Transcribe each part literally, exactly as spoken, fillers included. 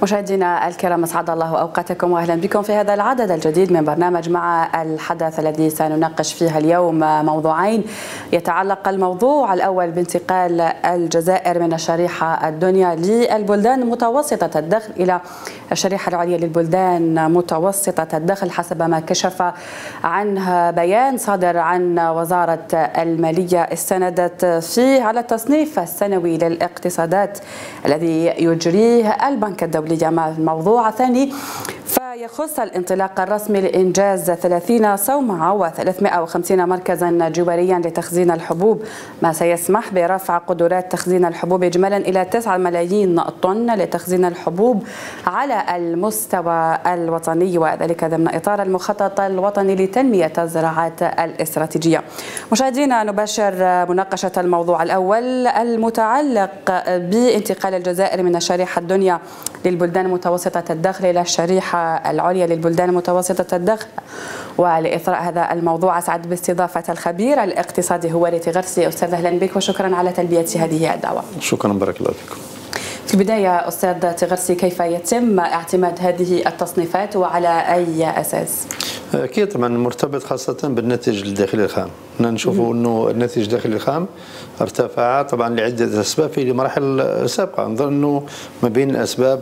مشاهدينا الكرام، اسعد الله اوقاتكم واهلا بكم في هذا العدد الجديد من برنامج مع الحدث الذي سنناقش فيها اليوم موضوعين. يتعلق الموضوع الاول بانتقال الجزائر من الشريحه الدنيا للبلدان متوسطه الدخل الى الشريحه العليا للبلدان متوسطه الدخل، حسب ما كشف عنه بيان صادر عن وزاره الماليه استندت فيه على التصنيف السنوي للاقتصادات الذي يجريه البنك الدولي. مع الموضوع الثاني فيخص الانطلاق الرسمي لإنجاز ثلاثين صومعة وثلاثمئة وخمسين مركزا جواريا لتخزين الحبوب، ما سيسمح برفع قدرات تخزين الحبوب إجمالا إلى تسعة ملايين طن لتخزين الحبوب على المستوى الوطني، وذلك ضمن إطار المخطط الوطني لتنمية الزراعات الاستراتيجية. مشاهدينا، نباشر مناقشة الموضوع الأول المتعلق بانتقال الجزائر من الشريحة الدنيا للبلدان متوسطة الدخل إلى الشريحة العليا للبلدان متوسطة الدخل. ولإثراء هذا الموضوع أسعد باستضافة الخبير الاقتصادي هواري تغرسي. أستاذ أهلا بك وشكرا على تلبية هذه الدعوة. شكرا، بارك الله فيكم. في البداية أستاذ تغرسي، كيف يتم اعتماد هذه التصنيفات وعلى أي أساس؟ أكيد طبعا مرتبط خاصة بالناتج الداخلي الخام. نشوفوا أنه الناتج الداخلي الخام ارتفع طبعا لعدة أسباب في مراحل سابقة. نظن أنه ما بين الأسباب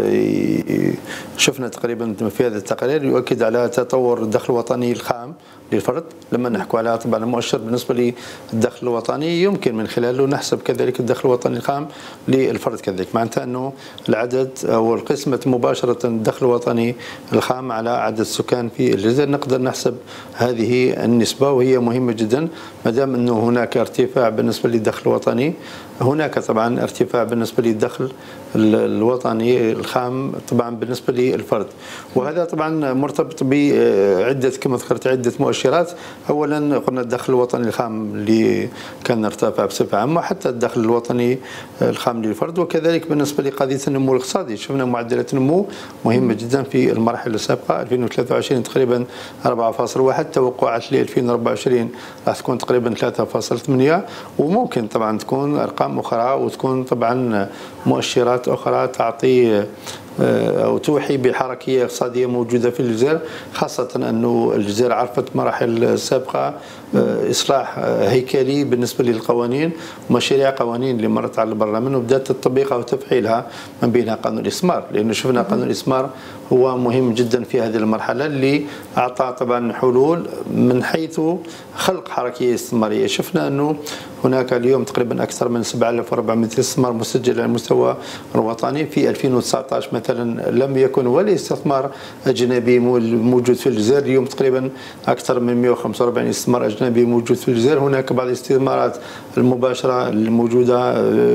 شفنا تقريبا في هذا التقرير يؤكد على تطور الدخل الوطني الخام للفرد. لما نحكوا على طبعا المؤشر بالنسبة للدخل الوطني يمكن من خلاله نحسب كذلك الدخل الوطني الخام للفرد كذلك، معناتها أنه العدد أو القسمة مباشرة الدخل الوطني الخام على عدد السكان في الجزائر نقدر نحسب هذه النسبة، وهي مهمة جدا. ما دام أنه هناك ارتفاع بالنسبة للدخل الوطني، هناك طبعا ارتفاع بالنسبة للدخل الوطني الخام طبعا بالنسبة للفرد، وهذا طبعا مرتبط بعدة كما ذكرت عدة مؤشرات. أولا قلنا الدخل الوطني الخام اللي كان ارتفع بصفة عامة، حتى الدخل الوطني الخام للفرد، وكذلك بالنسبة لقضية النمو الاقتصادي شفنا معدلات النمو مهمة جدا في المراحل السابقة. ألفين وثلاثة وعشرين تقريبا أربعة فاصلة واحد، توقعات ل ألفين وأربعة وعشرين راح تكون تقريبا ثلاثة فاصلة ثمانية، وممكن طبعا تكون أرقام أخرى وتكون طبعا مؤشرات أخرى تعطي أو توحي بحركية اقتصادية موجودة في الجزائر، خاصة أنه الجزائر عرفت مراحل سابقة إصلاح هيكلي بالنسبة للقوانين ومشاريع قوانين اللي مرت على البرلمان وبدأت تطبيقها وتفعيلها، من بينها قانون الإسمار، لأنه شفنا قانون الإسمار هو مهم جدا في هذه المرحلة اللي أعطى طبعا حلول من حيث خلق حركية استثمارية. شفنا أنه هناك اليوم تقريبا أكثر من سبعة آلاف وأربعمئة استثمار مسجل على المستوى الوطني. في ألفين وتسعة عشر مثلا لم يكن ولا استثمار أجنبي موجود في الجزائر، اليوم تقريبا أكثر من مئة وخمسة وأربعين استثمار أجنبي موجود في الجزائر. هناك بعض الاستثمارات المباشرة الموجودة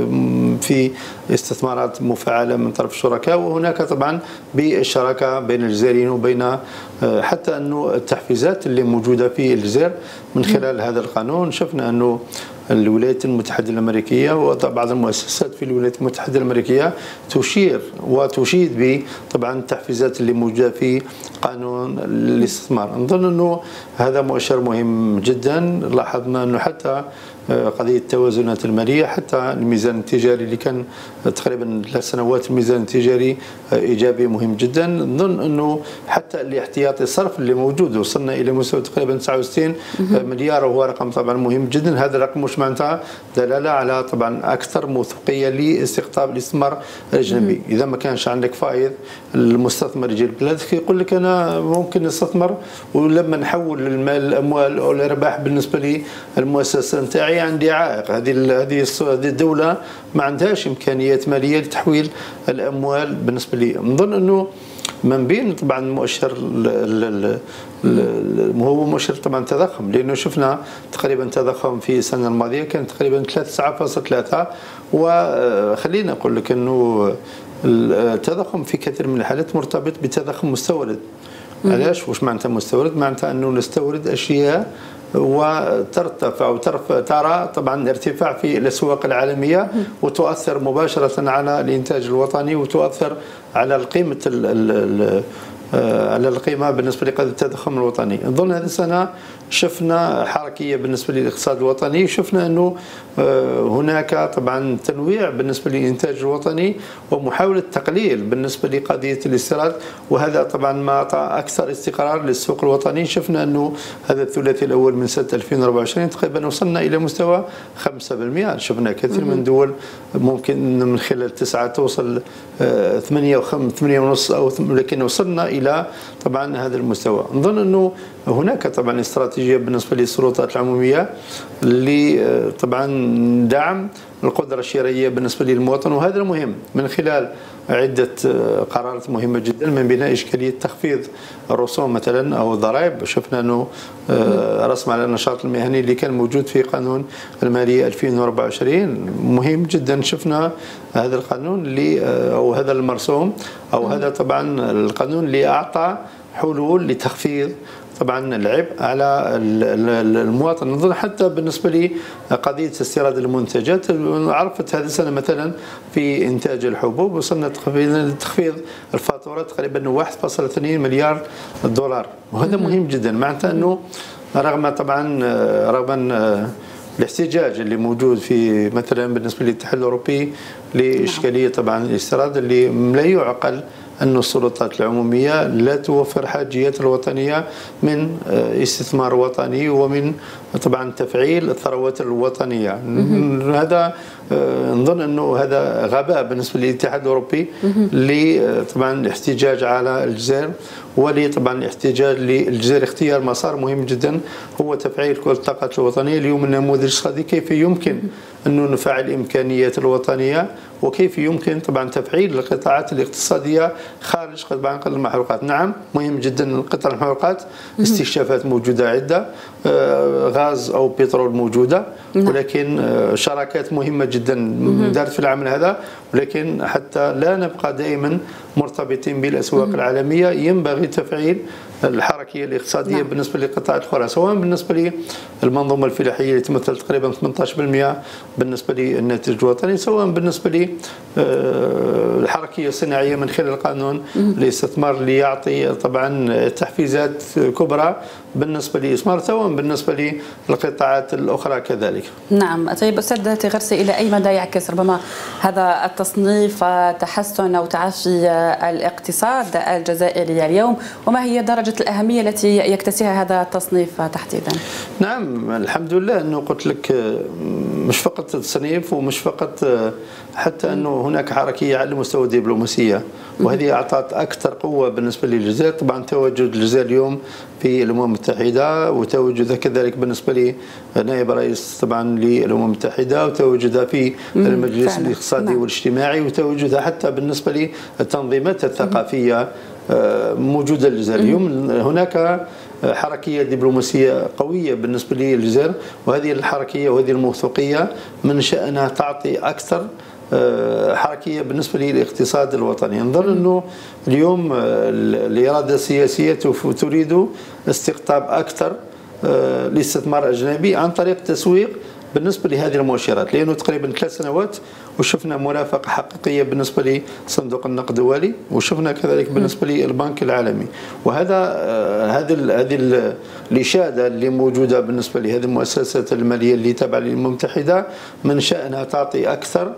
في استثمارات مفعلة من طرف الشركاء، وهناك طبعا بالشراكة بين الجزائريين وبين حتى أنه التحفيزات اللي موجودة في الجزائر من خلال هذا القانون. شفنا أنه الولايات المتحدة الأمريكية وبعض المؤسسات في الولايات المتحدة الأمريكية تشير وتشيد بطبعا التحفيزات اللي موجودة في قانون الاستثمار. نظن أنه هذا مؤشر مهم جدا. لاحظنا أنه حتى قضية التوازنات المالية، حتى الميزان التجاري اللي كان تقريبا ثلاث سنوات الميزان التجاري إيجابي مهم جدا. نظن أنه حتى الاحتياطي الصرف اللي موجود وصلنا إلى مستوى تقريبا تسعة وستين مليار، وهو رقم طبعا مهم جدا. هذا الرقم مش معناتها دلالة على طبعا أكثر موثوقية لاستقطاب الاستثمار الأجنبي. إذا ما كانش عندك فائض المستثمر يجي لبلادك يقول لك أنا ممكن نستثمر، ولما نحول المال الأموال أو الأرباح بالنسبة للمؤسسة نتاعي عندي عائق. هذه هذه الدولة ما عندهاش إمكانيات مالية لتحويل الأموال بالنسبة لي. نظن أنه من بين طبعا مؤشر هو مؤشر طبعا تضخم، لأنه شفنا تقريبا تضخم في السنة الماضية كان تقريبا تسعة فاصلة ثلاثة، وخلينا أقول لك أنه التضخم في كثير من الحالات مرتبط بتضخم مستورد. علاش؟ واش معناتها مستورد؟ معناتها أنه نستورد أشياء وترتفع وترفع ترى طبعا ارتفاع في الاسواق العالميه وتؤثر مباشره على الانتاج الوطني وتؤثر على القيمه على القيمه بالنسبه لقضيه التضخم الوطني. نظن هذه السنه شفنا حركيه بالنسبه للاقتصاد الوطني، شفنا انه هناك طبعا تنويع بالنسبه للانتاج الوطني ومحاوله تقليل بالنسبه لقضيه الاستيراد، وهذا طبعا ما اعطى اكثر استقرار للسوق الوطني. شفنا انه هذا الثلاثي الاول من سنه ألفين وأربعة وعشرين تقريبا وصلنا الى مستوى خمسة بالمئة. شفنا كثير من دول ممكن من خلال تسعه توصل ثمانية وثمانية ونص او، لكن وصلنا الى طبعا هذا المستوى. نظن انه هناك طبعا استراتيجيه بالنسبه للسلطات العموميه اللي طبعا دعم القدره الشرائيه بالنسبه للمواطن، وهذا المهم من خلال عده قرارات مهمه جدا، من بينها اشكاليه تخفيض الرسوم مثلا او الضرائب. شفنا انه رسم على النشاط المهني اللي كان موجود في قانون الماليه ألفين وأربعة وعشرين مهم جدا. شفنا هذا القانون اللي او هذا المرسوم او هذا طبعا القانون اللي اعطى حلول لتخفيض طبعا العبء على المواطن. نظن حتى بالنسبه لقضيه استيراد المنتجات، عرفت هذه السنه مثلا في انتاج الحبوب وصلنا لتخفيض الفاتوره تقريبا واحد فاصلة اثنين مليار دولار، وهذا مهم جدا. معناتها انه رغم طبعا رغم الاحتجاج اللي موجود في مثلا بالنسبه للاتحاد الاوروبي لاشكاليه طبعا الاستيراد اللي لا يعقل أن السلطات العمومية لا توفر حاجيات الوطنية من استثمار وطني ومن طبعا تفعيل الثروات الوطنية. هذا نظن أنه هذا غباء بالنسبة للاتحاد الأوروبي لطبعا الاحتجاج على الجزائر، ولي طبعا الاحتجاج للجزائر اختيار مسار مهم جدا هو تفعيل كل الطاقات الوطنية. اليوم النموذج الاقتصادي كيف يمكن أنه نفعل الإمكانيات الوطنية، وكيف يمكن طبعا تفعيل القطاعات الاقتصادية خارج طبعا قطاع المحروقات. نعم مهم جدا قطاع المحروقات، استكشافات موجودة عدة، غاز أو بترول موجودة، ولكن شراكات مهمة جدا دارت في العمل هذا، ولكن حتى لا نبقى دائما مرتبطين بالأسواق العالمية ينبغي تفعيل الحركية الاقتصادية نعم. بالنسبة للقطاعات الأخرى، سواء بالنسبة للمنظومة الفلاحية اللي تمثل تقريبا ثمانية عشر بالمئة بالنسبة للناتج الوطني، سواء بالنسبة للحركية الصناعية من خلال قانون الاستثمار اللي يعطي طبعا تحفيزات كبرى بالنسبة للإستثمار، سواء بالنسبة للقطاعات الأخرى كذلك. نعم. طيب أستاذ تغرسي، إلى أي مدى يعكس ربما هذا التصنيف تحسن أو تعافي الاقتصاد الجزائري اليوم، وما هي درجة الأهمية التي يكتسيها هذا التصنيف تحديدا؟ نعم الحمد لله أنه قلت لك مش فقط تصنيف ومش فقط حتى أنه هناك حركية على مستوى الدبلوماسية، وهذه أعطت أكثر قوة بالنسبة للجزائر. طبعا تواجد الجزائر اليوم في الأمم المتحدة، وتواجدها كذلك بالنسبة لنائب رئيس طبعا للأمم المتحدة، وتواجدها في المجلس الاقتصادي والاجتماعي، وتواجدها حتى بالنسبة للتنظيمات الثقافية موجودة للجزائر اليوم. هناك حركية دبلوماسية قوية بالنسبة للجزائر، وهذه الحركية وهذه الموثوقية من شأنها تعطي أكثر حركية بالنسبة للاقتصاد الوطني. نظن أنه اليوم الإرادة السياسية تريد استقطاب أكثر لاستثمار أجنبي عن طريق تسويق بالنسبة لهذه المؤشرات، لأنه تقريبا ثلاث سنوات وشفنا مرافقة حقيقية بالنسبة لصندوق النقد الدولي، وشفنا كذلك بالنسبة للبنك العالمي. وهذا هذه هذه الإشادة اللي موجودة بالنسبة لهذه المؤسسات المالية اللي تابعة للأمم المتحدة من شأنها تعطي أكثر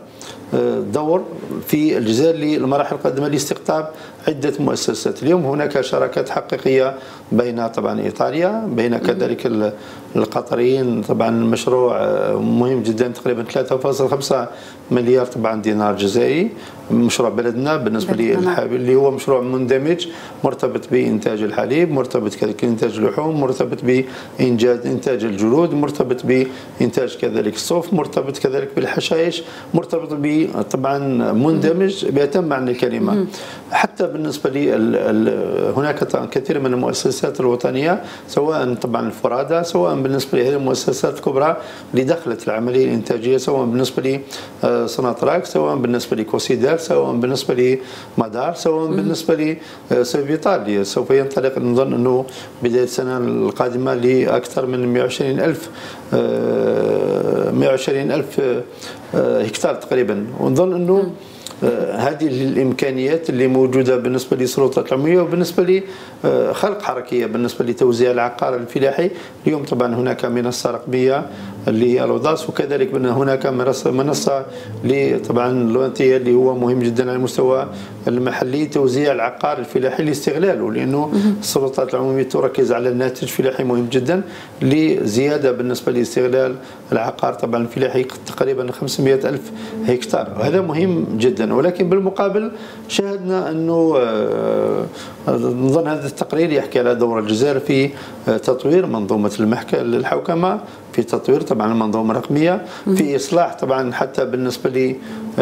دور في الجزائر للمراحل القادمة لاستقطاب عدة مؤسسات. اليوم هناك شراكات حقيقية بين طبعا إيطاليا، بين كذلك القطريين، طبعا مشروع مهم جدا تقريبا ثلاثة فاصلة خمسة مليار طبعا دينار جزائري، مشروع بلدنا بالنسبة للحليب اللي هو مشروع مندمج مرتبط بإنتاج الحليب، مرتبط كذلك بإنتاج اللحوم، مرتبط بإنجاز إنتاج الجلود، مرتبط بإنتاج كذلك الصوف، مرتبط كذلك بالحشائش، مرتبط ب طبعا مندمج بأتم معنى الكلمة. حتى بالنسبة لي هناك كثير من المؤسسات الوطنية، سواء طبعا الفرادة، سواء بالنسبة لهذه المؤسسات الكبرى اللي دخلت العملية الإنتاجية، سواء بالنسبة لصناطراك، سواء بالنسبة لكوسيدار، سواء بالنسبة لمدار، سواء بالنسبة لسوفيتال اللي سوف ينطلق نظن أنه بداية السنة القادمة لأكثر من مئة وعشرين ألف مئة وعشرين ألف هكتار تقريبا. ونظن أنه هذه الامكانيات اللي موجوده بالنسبه للسلطات العموميه وبالنسبه لخلق حركيه بالنسبه لتوزيع العقار الفلاحي. اليوم طبعا هناك منصه رقميه اللي هي الوداس، وكذلك هناك منصه طبعا لونتيه اللي هو مهم جدا على المستوى المحلي، توزيع العقار الفلاحي لاستغلاله، لانه السلطات العموميه تركز على الناتج الفلاحي مهم جدا لزياده بالنسبه لاستغلال العقار طبعا الفلاحي تقريبا خمسمئة ألف هكتار، وهذا مهم جدا. ولكن بالمقابل شاهدنا انه نظن هذا التقرير يحكي على دور الجزائر في تطوير منظومه المحكمه الحوكمه، في تطوير طبعا المنظومه الرقميه، في اصلاح طبعا حتى بالنسبه ل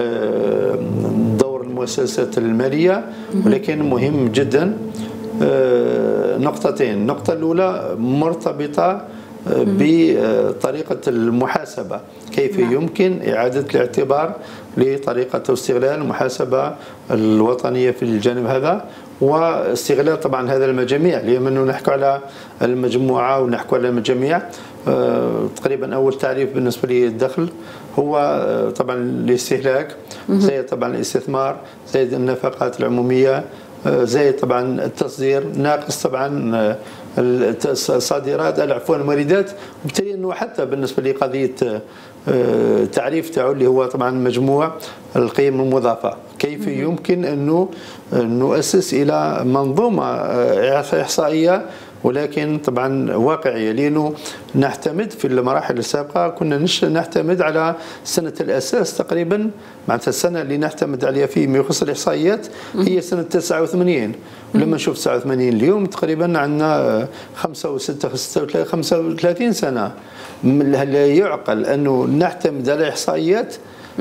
دور المؤسسات الماليه. ولكن مهم جدا نقطتين، النقطه الاولى مرتبطه بطريقة المحاسبة، كيف يمكن إعادة الاعتبار لطريقة استغلال المحاسبة الوطنية في الجانب هذا، واستغلال طبعا هذا المجاميع، لأنه نحكي على المجموعة ونحكي على المجاميع. تقريبا أول تعريف بالنسبة للدخل هو طبعا الاستهلاك، زي طبعا الاستثمار، زي النفقات العمومية، زي طبعا التصدير، ناقص طبعا الصادرات العفو الموردات. وبالتالي انه حتى بالنسبه لقضيه تعريف تاعو اللي هو طبعا مجموع القيم المضافه، كيف يمكن انه نؤسس الى منظومه احصائيه ولكن طبعا واقعيه، لانه نعتمد في المراحل السابقه كنا نعتمد على سنه الاساس تقريبا، معناتها السنه اللي نعتمد عليها فيما يخص الاحصائيات هي سنه تسعة وثمانين. ولما نشوف تسعة وثمانين اليوم تقريبا عندنا خمسة وثلاثين سنه. لا يعقل انه نعتمد على احصائيات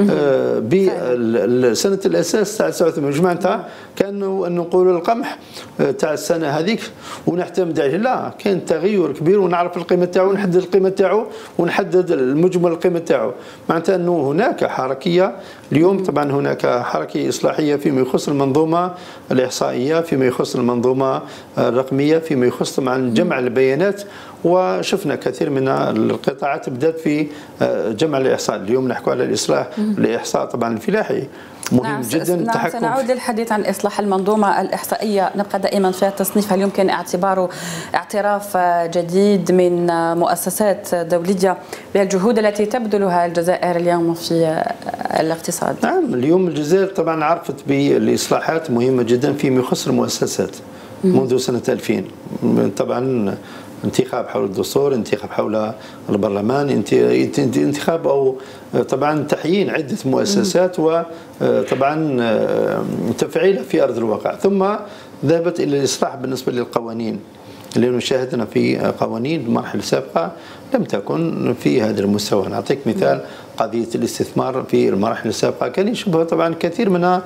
بسنه الاساس تاع تسعة وثمانين، مش معناتها كانه نقولوا القمح تاع السنه هذيك ونعتمد عليه، لا، كان تغير كبير ونعرف القيمه تاعو ونحدد القيمه تاعو ونحدد المجمل القيمه تاعو. معناتها انه هناك حركيه اليوم، طبعا هناك حركيه اصلاحيه فيما يخص المنظومه الاحصائيه، فيما يخص المنظومه الرقميه، فيما يخص طبعا جمع البيانات. وشفنا كثير من القطاعات بدات في جمع الاحصاء. اليوم نحكي على الاصلاح الاحصاء طبعا الفلاحي مهم نعم جدا. نعم التحكم. سنعود للحديث عن اصلاح المنظومه الاحصائيه، نبقى دائما في التصنيف. هل يمكن اعتباره اعتراف جديد من مؤسسات دوليه بالجهود التي تبذلها الجزائر اليوم في الاقتصاد؟ نعم، اليوم الجزائر طبعا عرفت بالاصلاحات مهمه جدا فيما يخص المؤسسات منذ سنه ألفين. طبعا انتخاب حول الدستور، انتخاب حول البرلمان، انتخاب او طبعا تحيين عده مؤسسات وطبعا تفعيلها في ارض الواقع. ثم ذهبت الى الاصلاح بالنسبه للقوانين، لانه شاهدنا في قوانين بمراحل سابقه لم تكن في هذا المستوى. نعطيك مثال، قضيه الاستثمار في المراحل السابقه كان يشبه طبعا كثير من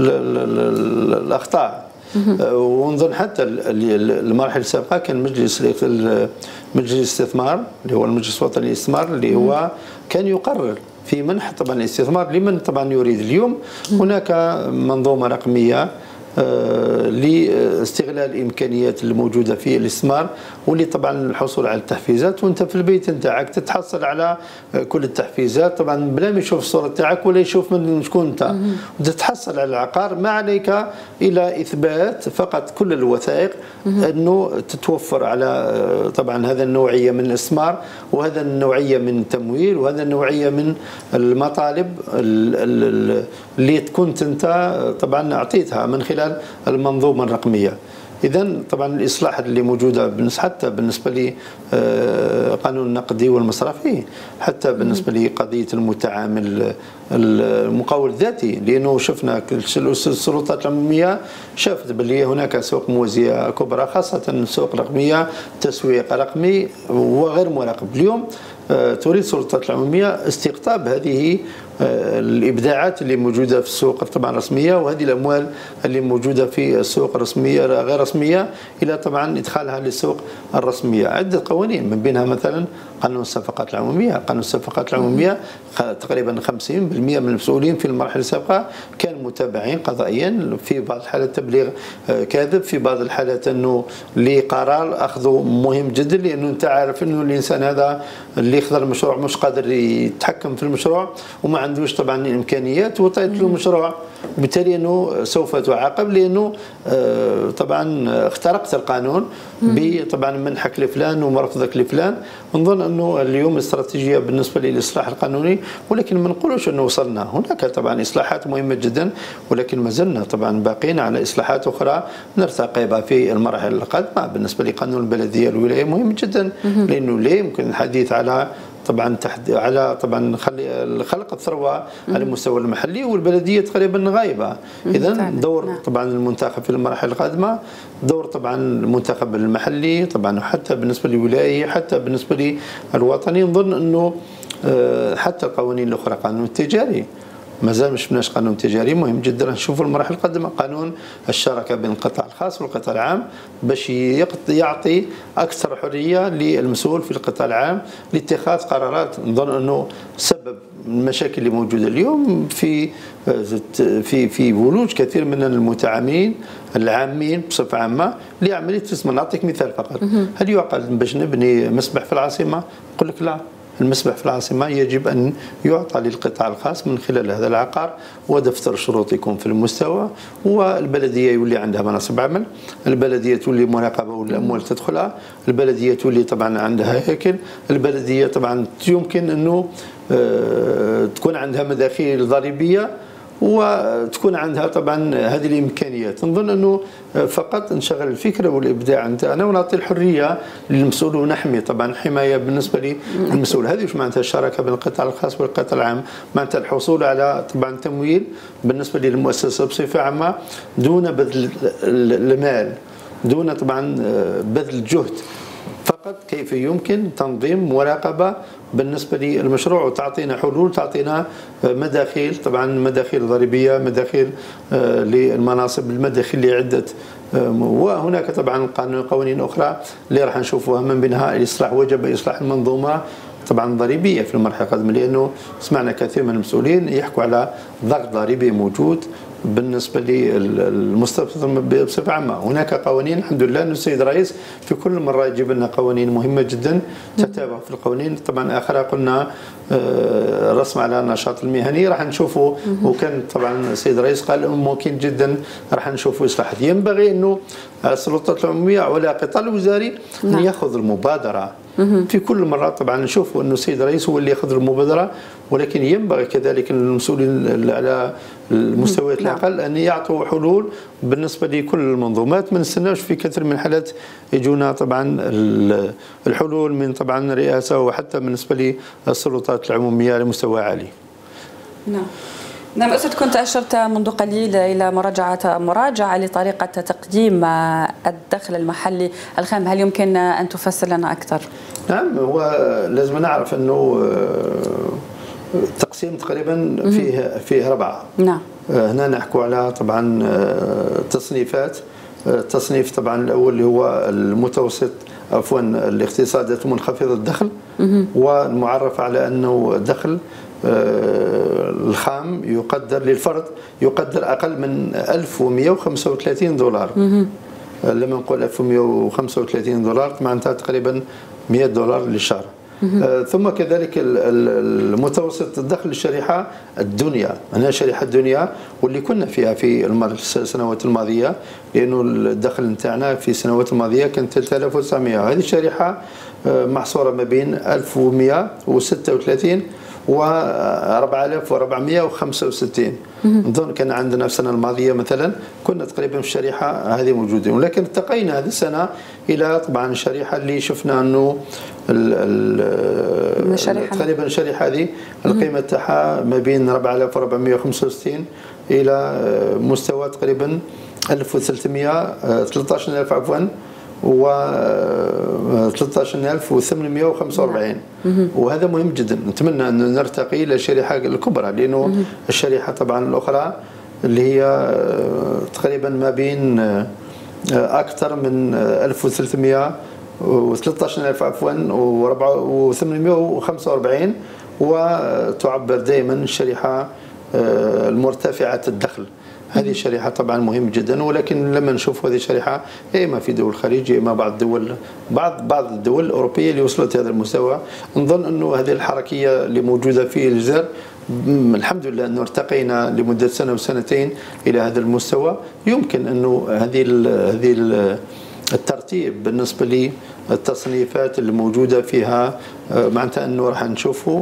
الاخطاء. ونظن حتى المراحل السابقه كان مجلس مجلس الاستثمار اللي هو المجلس الوطني للاستثمار اللي هو كان يقرر في منح طبعا الاستثمار لمن طبعا يريد. اليوم هناك منظومه رقميه لاستغلال الامكانيات الموجوده في الاستثمار، واللي طبعا الحصول على التحفيزات، وانت في البيت نتاعك تتحصل على كل التحفيزات طبعا بلا ما يشوف الصوره تاعك ولا يشوف من شكون انت، وتتحصل على العقار. ما عليك الى اثبات فقط كل الوثائق انه تتوفر على طبعا هذا النوعيه من الاستثمار، وهذا النوعيه من التمويل، وهذا النوعيه من المطالب اللي كنت انت طبعا اعطيتها من خلال المنظومه الرقميه. إذا طبعا الإصلاح اللي موجودة حتى بالنسبة لقانون النقدي والمصرفي، حتى بالنسبة لقضية المتعامل المقاول الذاتي، لأنه شفنا السلطات العمومية شافت بلي هناك سوق موازية كبرى، خاصة سوق رقمية، تسويق رقمي وغير مراقب. اليوم تريد السلطات العمومية استقطاب هذه الابداعات اللي موجوده في السوق طبعا الرسميه، وهذه الاموال اللي موجوده في السوق الرسميه غير رسميه الى طبعا ادخالها للسوق الرسميه. عده قوانين من بينها مثلا قانون الصفقات العموميه. قانون الصفقات العموميه تقريبا خمسين بالمئة من المسؤولين في المراحل السابقه كانوا متابعين قضائيا، في بعض الحالات تبليغ كاذب، في بعض الحالات انه لقرار اخذه مهم جدا، لانه انت عارف انه الانسان هذا اللي يخضر المشروع مش قادر يتحكم في المشروع وما عندوش طبعا الامكانيات وطيت له مشروع، وبالتالي انه سوف تعاقب لانه طبعا اخترقت القانون طبعا منحك لفلان ومرفضك لفلان. نظن انه اليوم استراتيجيه بالنسبه للاصلاح القانوني، ولكن ما نقولوش انه وصلنا. هناك طبعا اصلاحات مهمه جدا، ولكن ما زلنا طبعا باقين على اصلاحات اخرى نرتقي بها في المراحل القادمه. بالنسبه لقانون البلديه الولايه مهم جدا، لانه لا يمكن الحديث على طبعا تحد على طبعا خلق الثروه على المستوى المحلي والبلديه تقريبا غايبه. اذا دور طبعا المنتخب في المراحل القادمه، دور طبعا المنتخب المحلي طبعا، حتى بالنسبه للولايه حتى بالنسبه للوطني. نظن انه حتى القوانين الاخرى، قانون التجاري ما زال ما شفناش قانون تجاري مهم جدا نشوفوا المراحل القادمه، قانون الشراكه بين القطاع الخاص والقطاع العام باش يعطي اكثر حريه للمسؤول في القطاع العام لاتخاذ قرارات. نظن انه سبب المشاكل اللي موجوده اليوم في في في ولوج كثير من المتعاملين العامين بصفه عامه لعمليه الاستثمار. نعطيك مثال فقط، هل يعقل باش نبني مسبح في العاصمه؟ نقول لك لا، المسبح في العاصمة يجب أن يعطى للقطاع الخاص من خلال هذا العقار، ودفتر شروط يكون في المستوى، والبلدية يولي عندها مناصب عمل، البلدية تولي مراقبة والأموال تدخلها، البلدية تولي طبعا عندها هيكل، البلدية طبعا يمكن أنه تكون عندها مداخيل ضريبية وتكون عندها طبعا هذه الامكانيات. نظن انه فقط نشغل الفكره والابداع نتاعنا ونعطي الحريه للمسؤول ونحمي طبعا حمايه بالنسبه للمسؤول. هذه وش معناتها الشراكه بين القطاع الخاص والقطاع العام؟ معناتها الحصول على طبعا تمويل بالنسبه للمؤسسه بصفه عامه دون بذل المال، دون طبعا بذل الجهد، فقط كيف يمكن تنظيم مراقبه بالنسبه للمشروع وتعطينا حلول، تعطينا مداخيل طبعا مداخيل ضريبيه، مداخيل للمناصب، المداخيل لعده، وهناك طبعا قوانين اخرى اللي راح نشوفوها من بينها الاصلاح. وجب اصلاح المنظومه طبعا ضريبيه في المرحله القادمه، لانه سمعنا كثير من المسؤولين يحكوا على ضغط ضريبي موجود بالنسبه للمستثمر بصفه عامه. هناك قوانين الحمد لله ان السيد الرئيس في كل مره يجيب لنا قوانين مهمه جدا تتابع في القوانين. طبعا اخرى قلنا الرسم على النشاط المهني راح نشوفه، وكان طبعا السيد الرئيس قال ممكن جدا راح نشوفوا اصلاحات. ينبغي انه السلطات العموميه ولا القطاع الوزاري ان ياخذ المبادره في كل مرة. طبعا نشوفوا انه السيد الرئيس هو اللي ياخذ المبادره، ولكن ينبغي كذلك المسؤولين على المستويات الاقل ان يعطوا حلول بالنسبه لكل المنظومات. ما نستناوش في كثير من الحالات يجونا طبعا الحلول من طبعا الرئاسه وحتى بالنسبه للسلطات العموميه على مستوى عالي. نعم. نعم أستاذ، كنت أشرت منذ قليل إلى مراجعة مراجعة لطريقة تقديم الدخل المحلي الخام، هل يمكن أن تفسر لنا أكثر؟ نعم، هو لازم نعرف أنه التقسيم تقريبا فيه فيه ربعة. نعم. هنا نحكوا على طبعا تصنيفات. التصنيف طبعا الأول اللي هو المتوسط عفوا الاقتصادات منخفضة الدخل، والمعرف على أنه الدخل الخام يقدر للفرد يقدر أقل من ألف ومئة وخمسة وثلاثين دولار. لما نقول ألف ومئة وخمسة وثلاثين دولار معناتها تقريبا مئة دولار للشهر. ثم كذلك المتوسط الدخل للشريحة الدنيا، هنا شريحة الدنيا واللي كنا فيها في السنوات الماضية، لأنه الدخل نتاعنا في السنوات الماضية كان ثلاثة آلاف وتسعمئة. هذه الشريحة محصورة ما بين ألف ومئة وستة وثلاثين و أربعة آلاف وأربعمئة وخمسة وستين. نظن كان عندنا في السنه الماضيه مثلا كنا تقريبا في الشريحه هذه موجودين، ولكن ارتقينا هذه السنه الى طبعا الشريحه اللي شفنا انه تقريبا الشريحه هذه القيمه تاعها ما بين أربعة آلاف وأربعمئة وخمسة وستين الى مستوى تقريبا ألف وثلاثمئة ثلاثة عشر ألف عفوا و ثلاثة عشر ألف وثمانمئة وخمسة وأربعين. وهذا مهم جدا. نتمنى أن نرتقي إلى الشريحة الكبرى، لأنه الشريحة طبعا الأخرى اللي هي تقريبا ما بين أكثر من ألف وثلاثمئة وثلاثة عشر ألف عفوا وثمانمئة وخمسة وأربعين، وتعبر دائما الشريحة المرتفعة الدخل. هذه الشريحة طبعا مهم جدا، ولكن لما نشوف هذه الشريحة يا اما في دول الخليج يا اما بعض الدول بعض بعض الدول الأوروبية اللي وصلت هذا المستوى. نظن انه هذه الحركية اللي موجودة في الجزائر الحمد لله أنه ارتقينا لمدة سنة وسنتين إلى هذا المستوى. يمكن أنه هذه هذه الترتيب بالنسبة لي التصنيفات اللي موجودة فيها معناتها أنه راح نشوفه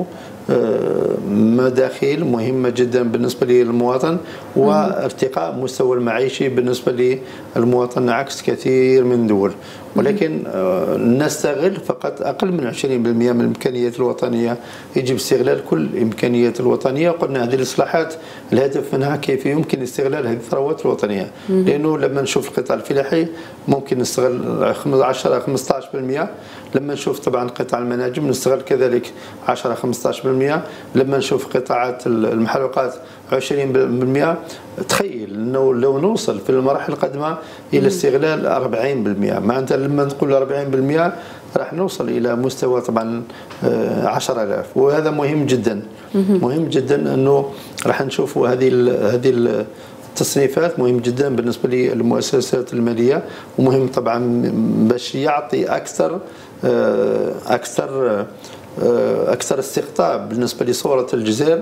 مداخيل مهمة جدا بالنسبة للمواطن وارتقاء مستوى المعيشي بالنسبة للمواطن عكس كثير من دول، ولكن نستغل فقط أقل من عشرين بالمئة من الإمكانيات الوطنية. يجب استغلال كل الإمكانيات الوطنية. قلنا هذه الإصلاحات الهدف منها كيف يمكن استغلال هذه الثروات الوطنية، لأنه لما نشوف القطاع الفلاحي ممكن نستغل عشرة خمسة عشر بالمئة، لما نشوف طبعا قطاع المناجم نستغل كذلك عشرة خمسة عشر بالمئة، لما نشوف قطاعات المحروقات عشرين بالمئة. تخيل انه لو نوصل في المراحل القادمه الى استغلال أربعين بالمئة، معناتها لما نقول أربعين بالمئة راح نوصل الى مستوى طبعا عشرة آلاف، وهذا مهم جدا. مهم جدا انه راح نشوفوا هذه هذه التصنيفات مهم جدا بالنسبه للمؤسسات الماليه، ومهم طبعا باش يعطي اكثر اكثر اكثر استقطاب بالنسبه لصوره الجزائر،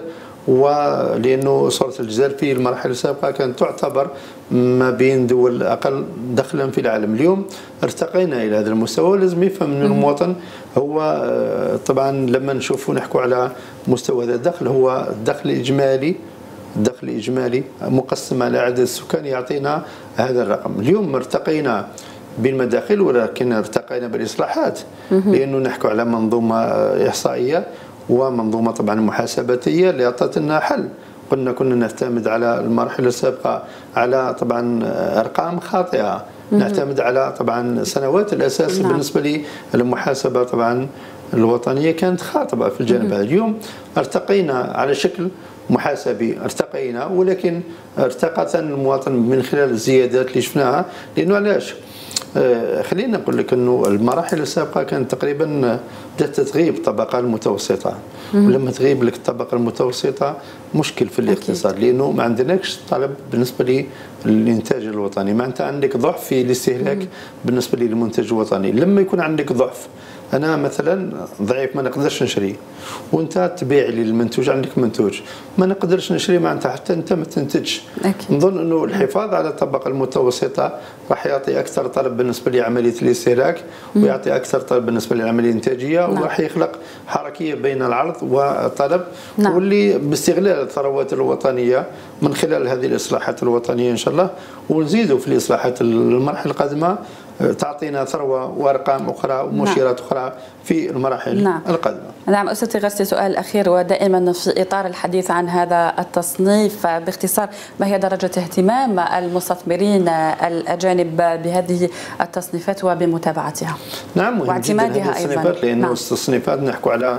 ولانه صوره الجزائر في المراحل السابقه كانت تعتبر ما بين دول اقل دخلا في العالم. اليوم ارتقينا الى هذا المستوى. لازم يفهم ان المواطن هو طبعا لما نشوفوا نحكوا على مستوى هذا الدخل هو الدخل الاجمالي، الدخل الاجمالي مقسم على عدد السكان يعطينا هذا الرقم. اليوم ارتقينا بالمداخل ولكن ارتقينا بالاصلاحات، لانه نحكوا على منظومه احصائيه ومنظومه طبعا محاسباتيه اللي اعطت لنا حل. قلنا كنا نعتمد على المراحل السابقه على طبعا ارقام خاطئه، نعتمد على طبعا سنوات الاساس. نعم. بالنسبه للمحاسبه طبعا الوطنيه كانت خاطئه في الجانب هذا. اليوم ارتقينا على شكل محاسبي، ارتقينا، ولكن ارتقى المواطن من خلال الزيادات اللي شفناها. لانه علاش؟ آه خلينا نقول لك انه المراحل السابقه كانت تقريبا بدات تغيب الطبقه المتوسطه، ولما تغيب لك الطبقه المتوسطه مشكل في الاقتصاد، لانه ما عندناش طلب بالنسبه للانتاج الوطني، ما انت عندك ضعف في الاستهلاك بالنسبه للمنتج الوطني. لما يكون عندك ضعف، انا مثلا ضعيف ما نقدرش نشري، وانت تبيع لي المنتوج، عندك منتوج ما نقدرش نشري، معناتها حتى انت ما تنتجش. نظن انه الحفاظ على الطبقه المتوسطه راح يعطي اكثر طلب بالنسبه لعمليه الاستهلاك، ويعطي اكثر طلب بالنسبه للعمليه الانتاجيه، نعم. وراح يخلق حركيه بين العرض والطلب، نعم. واللي باستغلال الثروات الوطنيه من خلال هذه الاصلاحات الوطنيه ان شاء الله، ونزيدوا في الاصلاحات المرحله القادمه تعطينا ثروه وارقام اخرى ومؤشرات نعم. اخرى في المراحل نعم. القادمه. نعم استاذ غرسي، سؤال اخير ودائما في اطار الحديث عن هذا التصنيف، باختصار ما هي درجه اهتمام المستثمرين الاجانب بهذه التصنيفات وبمتابعتها؟ نعم مهم واعتمادها ايضا، لانه نعم. التصنيفات نحكوا على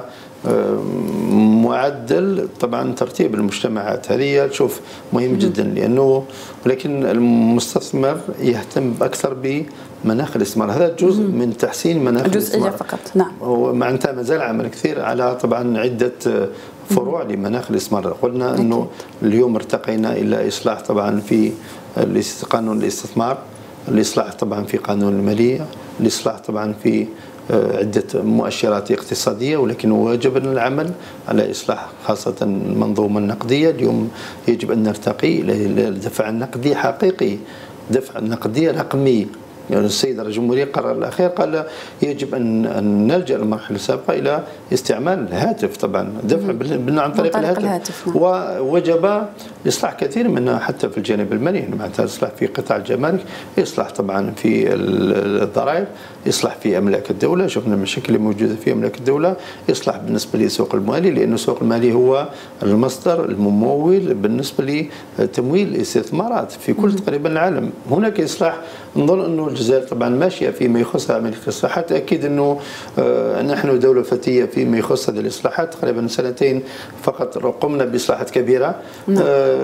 معدل طبعا ترتيب المجتمعات، هذه تشوف مهم جدا، لانه ولكن المستثمر يهتم اكثر بمناخ الاستثمار، هذا جزء من تحسين مناخ الاستثمار فقط. نعم. ومعناتها ما زال عمل كثير على طبعا عده فروع لمناخ الاستثمار. قلنا انه اليوم ارتقينا الى اصلاح طبعا في قانون الاستثمار، الاصلاح طبعا في قانون الماليه، الاصلاح طبعا في عدة مؤشرات اقتصادية، ولكن واجب العمل على إصلاح خاصة المنظومة النقدية. اليوم يجب أن نرتقي إلى الدفع النقدي حقيقي، دفع نقدي رقمي. يعني السيد رئيس الجمهورية قرر الأخير قال يجب أن نلجأ المرحلة السابقة إلى استعمال الهاتف، طبعا دفع عن طريق الهاتف, الهاتف. نعم. ووجب إصلاح كثير منها حتى في الجانب المالي، يعني معناتها إصلاح في قطاع الجمارك، إصلاح طبعا في الضرائب، إصلاح في أملاك الدولة، شفنا المشاكل اللي موجودة في أملاك الدولة، إصلاح بالنسبة للسوق المالي، لأن السوق المالي هو المصدر الممول بالنسبة لتمويل الاستثمارات في كل تقريبا العالم. هناك إصلاح، نظن أنه الجزائر طبعا ماشيه فيما يخص عمليه الاصلاحات. اكيد انه نحن دوله فتيه فيما يخص هذه الاصلاحات، تقريبا سنتين فقط قمنا باصلاحات كبيره. نعم.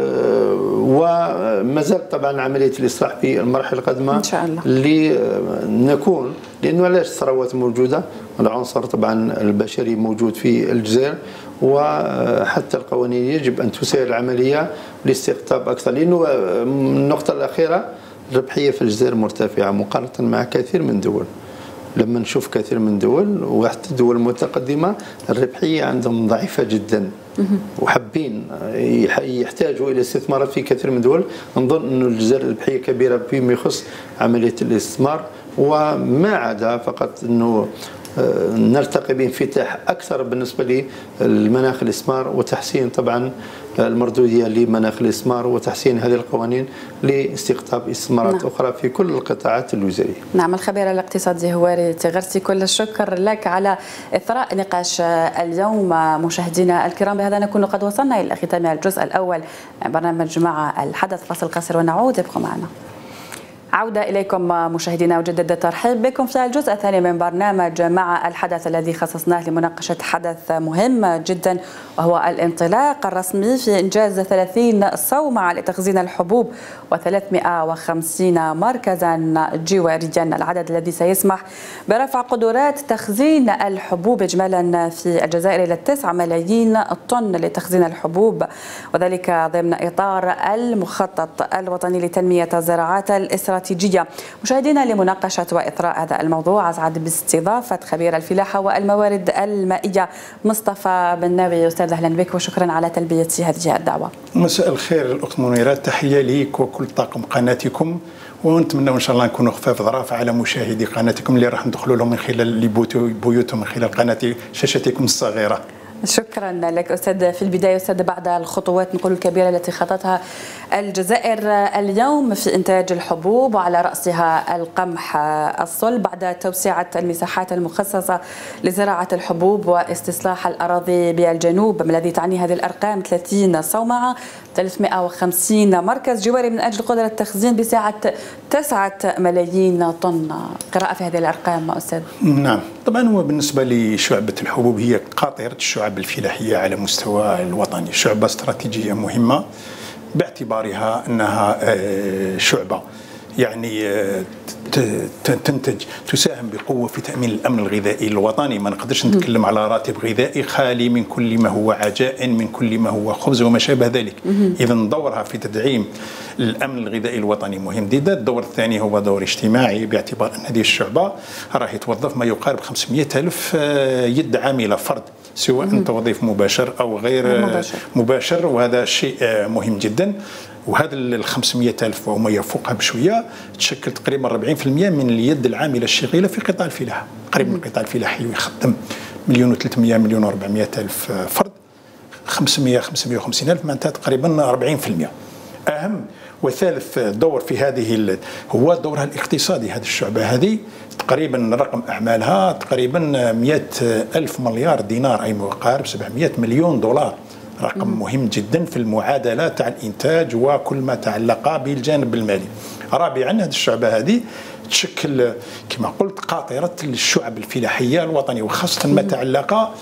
وما زال طبعا عمليه الاصلاح في المرحله القادمه ان شاء الله لنكون، لانه علاش الثروات موجوده، العنصر طبعا البشري موجود في الجزائر، وحتى القوانين يجب ان تسهل العمليه لاستقطاب اكثر، لانه النقطه الاخيره الربحية في الجزائر مرتفعة مقارنة مع كثير من دول، لما نشوف كثير من الدول وحتى الدول المتقدمة الربحية عندهم ضعيفة جدا، وحابين يحتاجوا إلى استثمارات في كثير من الدول. نظن أن الجزائر ربحية كبيرة فيما يخص عملية الاستثمار، وما عدا فقط أنه نرتقي بانفتاح أكثر بالنسبة للمناخ الاستثمار، وتحسين طبعا المردودية لمناخ الاستثمار، وتحسين هذه القوانين لاستقطاب استثمارات نعم. أخرى في كل القطاعات الوزارية. نعم. الخبير الاقتصادي هواري تغرسي، كل الشكر لك على إثراء نقاش اليوم. مشاهدينا الكرام، بهذا نكون قد وصلنا إلى ختام الجزء الأول من برنامج مع الحدث. فاصل قصير ونعود، ابقوا معنا. عودة إليكم مشاهدينا، وجدد الترحيب بكم في الجزء الثاني من برنامج مع الحدث الذي خصصناه لمناقشة حدث مهم جدا، وهو الانطلاق الرسمي في إنجاز ثلاثين صومعة لتخزين الحبوب وثلاثمئة وخمسين مركزا جواريا، العدد الذي سيسمح برفع قدرات تخزين الحبوب إجمالا في الجزائر إلى تسعة ملايين طن لتخزين الحبوب، وذلك ضمن إطار المخطط الوطني لتنمية الزراعات الإسرائيلية. مشاهدينا، لمناقشة وإثراء هذا الموضوع أسعد باستضافة خبير الفلاحة والموارد المائية مصطفى بناوي. أستاذ أهلا بك وشكرا على تلبية هذه الدعوة. مساء الخير الأخت منيرة، تحية ليك وكل طاقم قناتكم، ونتمنى إن شاء الله نكونوا خفاف ظراف على مشاهدي قناتكم اللي راح ندخلوا لهم من خلال بيوتهم من خلال قناة شاشتكم الصغيرة. شكرا لك أستاذ. في البداية أستاذ، بعد الخطوات نقول الكبيرة التي خطتها الجزائر اليوم في إنتاج الحبوب وعلى رأسها القمح الصلب، بعد توسعة المساحات المخصصة لزراعة الحبوب واستصلاح الأراضي بالجنوب، ما الذي تعني هذه الأرقام؟ ثلاثين صومعة، ثلاثمئة وخمسين مركز جواري من أجل قدرة التخزين بسعة تسعة ملايين طن. قراءة في هذه الأرقام أستاذ. نعم، طبعا هو بالنسبة لشعبة الحبوب هي قاطرة الشعب الفلاحية على مستوى الوطني، شعبة استراتيجية مهمة باعتبارها أنها شعبة يعني تنتج تساهم بقوة في تأمين الأمن الغذائي الوطني. ما نقدرش نتكلم على راتب غذائي خالي من كل ما هو عجائن، من كل ما هو خبز وما شابه ذلك. إذا دورها في تدعيم الأمن الغذائي الوطني مهم جدا. الدور الثاني هو دور اجتماعي، باعتبار أن هذه الشعبة راح توظف ما يقارب خمسمئة ألف يد عاملة فرد، سواء توظيف مباشر أو غير مباشر, مباشر وهذا شيء مهم جدا. وهذا ال خمسمئة ألف وما يفوقها بشويه تشكل تقريبا أربعين بالمئة من اليد العامله الشغيله في قطاع الفلاحه. قريب من القطاع الفلاحي يخدم مليون وثلاثمئة مليون وأربعمئة ألف فرد، خمسمئة خمسمئة وخمسين ألف معناتها تقريبا أربعين بالمئة. أهم وثالث دور في هذه هو دورها الاقتصادي. هذه الشعبة هذه تقريبا رقم أعمالها تقريبا مئة ألف مليار دينار، أي ما يقارب سبعمئة مليون دولار. رقم مهم جدا في المعادلة تاع الإنتاج وكل ما تعلق بالجانب المالي. رابعا، هذه الشعبة هذه تشكل كما قلت قاطرة الشعب الفلاحية الوطني، وخاصة ما تعلق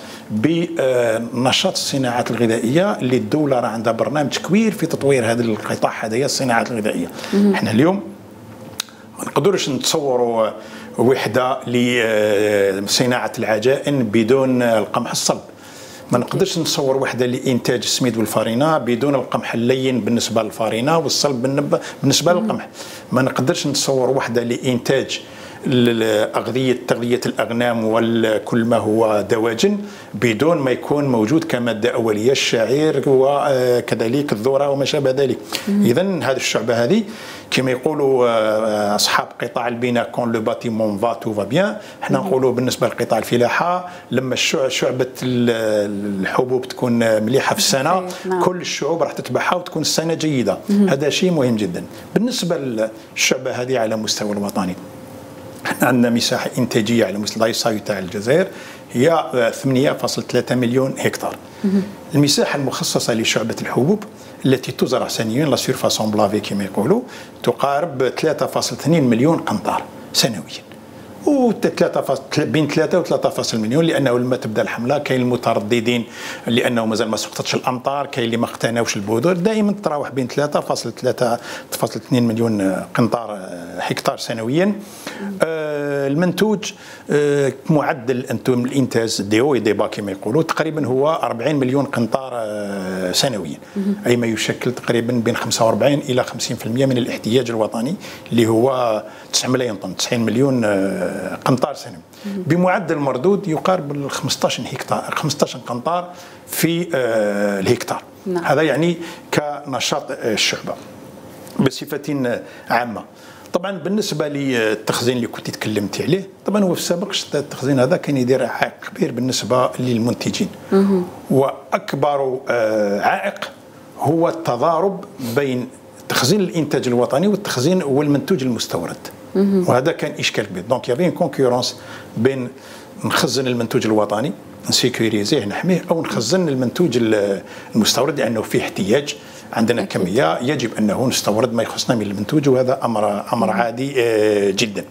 بنشاط الصناعات الغذائية اللي الدولة راه عندها برنامج كبير في تطوير هذا القطاع هذايا الصناعات الغذائية. احنا اليوم ما نقدروش نتصوروا وحدة لصناعة العجائن بدون القمح الصلب. ما نقدرش نتصور وحده لانتاج السميد والفارينه بدون القمح اللين بالنسبه للفارينه والصلب بالنسبه للقمح. ما نقدرش نتصور وحده لانتاج الأغذية تغذية الأغنام وكل ما هو دواجن بدون ما يكون موجود كمادة أولية الشعير وكذلك الذرة وما شابه ذلك. إذا هذه الشعبة هذه كما يقولوا أصحاب قطاع البناء كون لو باتيمون فا تو فا بيان، احنا نقولوا بالنسبة لقطاع الفلاحة لما شعبة الحبوب تكون مليحة في السنة كل الشعوب راح تتبعها وتكون السنة جيدة. هذا شيء مهم جدا. بالنسبة للشعبة هذه على مستوى الوطني، احنا عندنا مساحة إنتاجية على مستوى الإحصائي تاع الجزائر هي ثمانية فاصلة ثلاثة مليون هكتار. المساحة المخصصة لشعبة الحبوب التي تزرع سنويا لا سيرفاسون بلافي كما يقولوا تقارب ثلاثة فاصلة اثنين مليون قنطار سنويا، و بين ثلاثة و ثلاثة فاصلة مليون لانه لما تبدا الحمله كاين المترددين لانه مازال ما سقطتش الامطار، كاين اللي ما اقتناوش البذور، دائما تتراوح بين ثلاثة فاصلة اثنين مليون قنطار هكتار سنويا. آه المنتوج آه معدل انتم الانتاج دي او دي با كما يقولوا تقريبا هو أربعين مليون قنطار آه سنويا، اي ما يشكل تقريبا بين خمسة وأربعين الى خمسين بالمئة من الاحتياج الوطني اللي هو تسعة ملايين طن، تسعين مليون آه قنطار سنوي بمعدل مردود يقارب خمسة عشر هكتار خمسة عشر قنطار في الهكتار. نعم. هذا يعني كنشاط الشعبة بصفة عامة. طبعا بالنسبه للتخزين اللي كنت تكلمتي عليه، طبعا هو في السابق التخزين هذا كان يدير عائق كبير بالنسبه للمنتجين، واكبر عائق هو التضارب بين تخزين الانتاج الوطني والتخزين والمنتوج المستورد، وهذا كان اشكال كبير. دونك يافي كونكورونس بين نخزن المنتوج الوطني نسيكوريزيه نحميه او نخزن المنتوج المستورد لانه فيه احتياج، عندنا كميه يجب انه نستورد ما يخصنا من المنتوج، وهذا امر امر عادي جدا.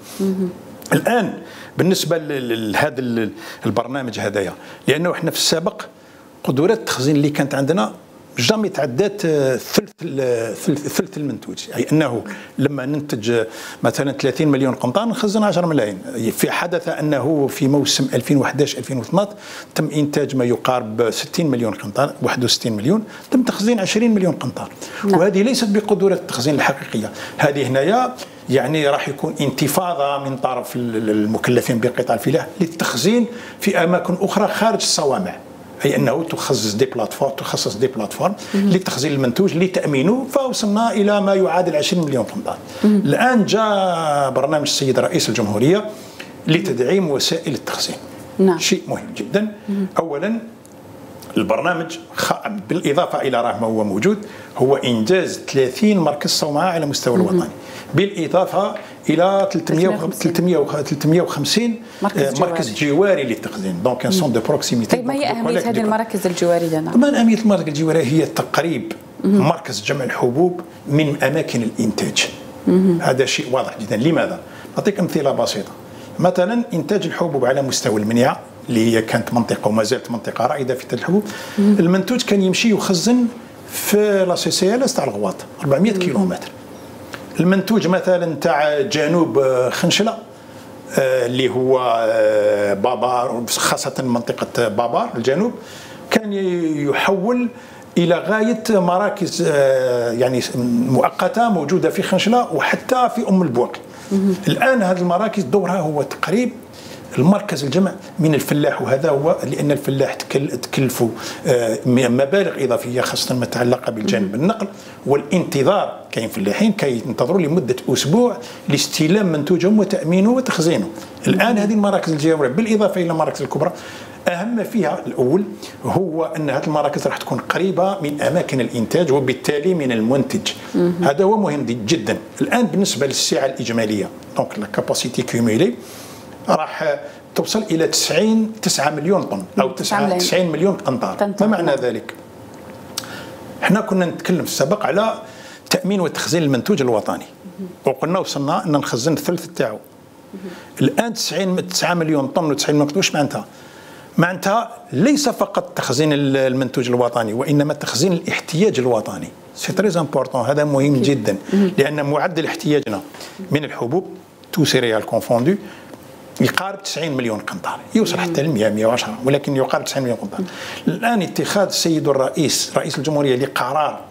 الان بالنسبه لهذا البرنامج هذايا، لانه احنا في السابق قدرات التخزين اللي كانت عندنا جامي تعدات ثلث ثلث المنتوج، اي انه لما ننتج مثلا ثلاثين مليون قنطار نخزن عشرة ملايين. في حدث انه في موسم ألفين وأحد عشر ألفين واثناش تم انتاج ما يقارب ستين مليون قنطار، واحد وستين مليون، تم تخزين عشرين مليون قنطار. نعم. وهذه ليست بقدرة التخزين الحقيقية، هذه هنايا يعني راح يكون انتفاضة من طرف المكلفين بقطاع الفلاحة للتخزين في اماكن اخرى خارج الصوامع، أي أنه تخصص دي بلاتفورم تخصص دي بلاتفورم لتخزين المنتوج لتأمينه، فوصلنا إلى ما يعادل عشرين مليون قنطار. الآن جاء برنامج السيد رئيس الجمهورية لتدعيم وسائل التخزين. نعم. شيء مهم جدا. أولا البرنامج بالإضافة إلى راه ما هو موجود هو إنجاز ثلاثين مركز صومعة على مستوى الوطني، بالإضافة إلى ثلاثمئة وخمسين مركز, مركز جواري للتخزين، دونك ان سون دو بروكسيميتي. طيب ما هي أهمية هذه المراكز الجوارية؟ نعم. طبعا أهمية المراكز الجوارية هي تقريب مركز جمع الحبوب من أماكن الإنتاج. هذا شيء واضح جدا. لماذا؟ نعطيك أمثلة بسيطة. مثلا إنتاج الحبوب على مستوى المنيا اللي هي كانت منطقة وما زالت منطقة رائدة في إنتاج الحبوب، المنتوج كان يمشي يخزن في لا سي سي ال اس تاع الغواط أربعمئة كيلومتر. المنتوج مثلا تاع جنوب خنشله اللي هو بابار، خاصة منطقة بابار الجنوب، كان يحول إلى غاية مراكز يعني مؤقتة موجودة في خنشله وحتى في أم البواقي. الآن هذه المراكز دورها هو تقريب المركز الجمع من الفلاح، وهذا هو لأن الفلاح تكلفوا مبالغ إضافية خاصة ما يتعلق بالجانب النقل والانتظار. كاين فلاحين كينتظروا لمدة أسبوع لاستلام منتوجهم وتأمينه وتخزينه. الآن هذه المراكز الجوارية بالإضافة إلى المراكز الكبرى، أهم فيها الأول هو أن هذه المراكز راح تكون قريبة من أماكن الإنتاج وبالتالي من المنتج. هذا هو مهم جدا. الآن بالنسبة للسعة الإجمالية، دونك لا كاباسيتي كيمولي، راح توصل الى تسعين تسعة مليون طن او تسعين مليون قنطار. ما معنى ذلك؟ احنا كنا نتكلم في السابق على تامين وتخزين المنتوج الوطني، وقلنا وصلنا ان نخزن الثلث تاعو. الان تسعة مليون طن و90 مليون، واش معناتها؟ معناتها ليس فقط تخزين المنتوج الوطني وانما تخزين الاحتياج الوطني. سي تري امبورطون، هذا مهم جدا، لان معدل احتياجنا من الحبوب تو سيريال كونفوندو يقارب تسعين مليون قنطار، يوصل حتى ل مئة مئة وعشرة، ولكن يقارب تسعين مليون قنطار. الآن اتخاذ السيد الرئيس رئيس الجمهورية لقرار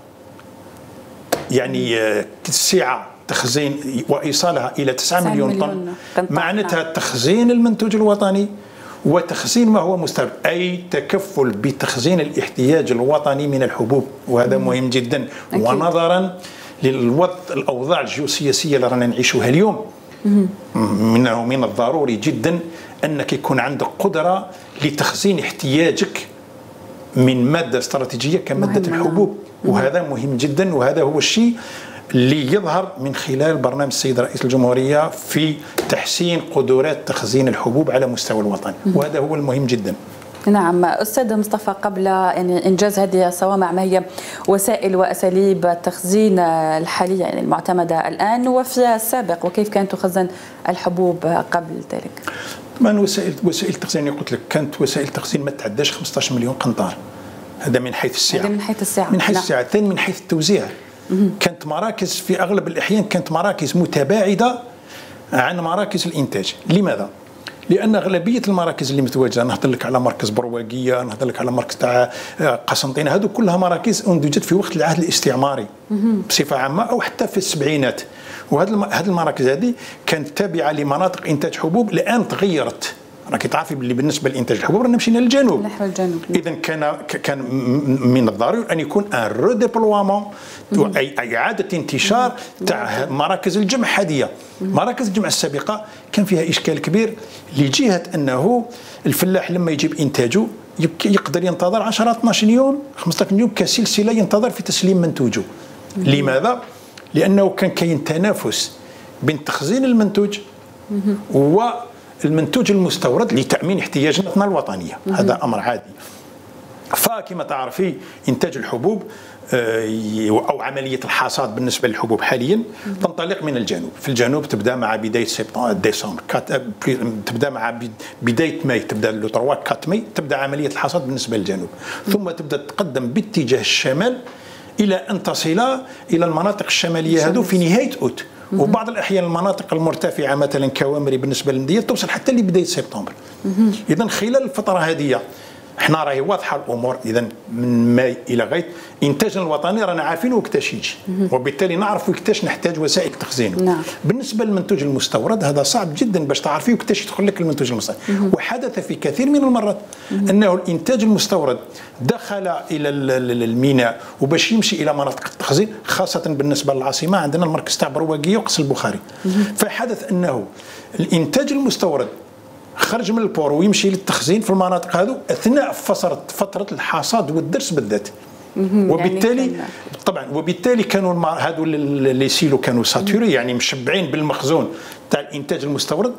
يعني توسيع تخزين وإيصالها إلى تسعة مليون طن، معناتها تخزين المنتوج الوطني وتخزين ما هو مستورد، أي تكفل بتخزين الاحتياج الوطني من الحبوب، وهذا مهم جدا. ونظرا للوضع الأوضاع الجيوسياسية اللي رانا نعيشها اليوم، منه من الضروري جدا أنك يكون عندك قدرة لتخزين احتياجك من مادة استراتيجية كمادة الحبوب، وهذا مهم جدا. وهذا هو الشيء اللي يظهر من خلال برنامج السيد رئيس الجمهورية في تحسين قدرات تخزين الحبوب على مستوى الوطن، وهذا هو المهم جدا. نعم أستاذ مصطفى، قبل يعني إنجاز هذه الصوامع، ما هي وسائل وأساليب التخزين الحالية يعني المعتمدة الآن وفي السابق، وكيف كانت تخزن الحبوب قبل ذلك؟ طبعا وسائل وسائل التخزين قلت لك كانت وسائل التخزين ما تعداش خمسة عشر مليون قنطار، هذا من حيث السعة. هذا من حيث السعة. من حيث نعم. السعة. ثاني من حيث التوزيع، كانت مراكز في أغلب الأحيان كانت مراكز متباعدة عن مراكز الإنتاج. لماذا؟ لان اغلبيه المراكز اللي متواجده، نهضر لك على مركز برواقيه، نهضر لك على مركز تاع قسنطينه، هذو كلها مراكز انتجت في وقت العهد الاستعماري بصفه عامه او حتى في السبعينات. وهذه هذه المراكز هذه كانت تابعه لمناطق انتاج حبوب، الان تغيرت. راكي تعرفي باللي بالنسبه لانتاج الحبوب رانا مشينا للجنوب، نحو الجنوب. اذا كان كان من الضروري ان يكون ان ريديبلوامون، اي اعاده انتشار تاع مراكز الجمع هذه. مراكز الجمع السابقه كان فيها اشكال كبير لجهه انه الفلاح لما يجيب انتاجه يقدر ينتظر عشرة اثناش يوم خمسة عشر يوم كسلسله ينتظر في تسليم منتوجه. لماذا؟ لانه كان كاين تنافس بين تخزين المنتوج و المنتوج المستورد لتأمين احتياجاتنا الوطنية. هذا أمر عادي. فكما تعرفي إنتاج الحبوب أو عملية الحصاد بالنسبة للحبوب حاليا تنطلق من الجنوب. في الجنوب تبدأ مع بداية سبتمبر ديسمبر، تبدأ مع بداية ماي، تبدأ لو ثلاثة أربعة ماي تبدأ عملية الحصاد بالنسبة للجنوب، ثم تبدأ تقدم باتجاه الشمال إلى أن تصل إلى المناطق الشمالية هذو في نهاية أوت. وبعض الأحيان المناطق المرتفعة مثلا كوامري بالنسبة للمدينة توصل حتى لبداية سبتمبر. إذا خلال الفترة هذه احنا راهي واضحة الأمور. إذا من ماي إلى غاية إنتاجنا الوطني رانا عارفين وقتاش يجي، وبالتالي نعرف وقتاش نحتاج وسائل تخزينه. نعم. بالنسبة للمنتوج المستورد هذا صعب جدا باش تعرفي وقتاش يدخل لك المنتوج المستورد. وحدث في كثير من المرات أنه الإنتاج المستورد دخل إلى الميناء وباش يمشي إلى مناطق التخزين، خاصة بالنسبة للعاصمة عندنا المركز تاع برواقية وقصر البخاري. فحدث أنه الإنتاج المستورد خرج من البور ويمشي للتخزين في المناطق هذو اثناء فتره فتره الحصاد والدرس بالذات. وبالتالي يعني طبعا وبالتالي كانوا هذو اللي سيلو كانوا ساتوري، يعني مشبعين بالمخزون تاع الانتاج المستورد،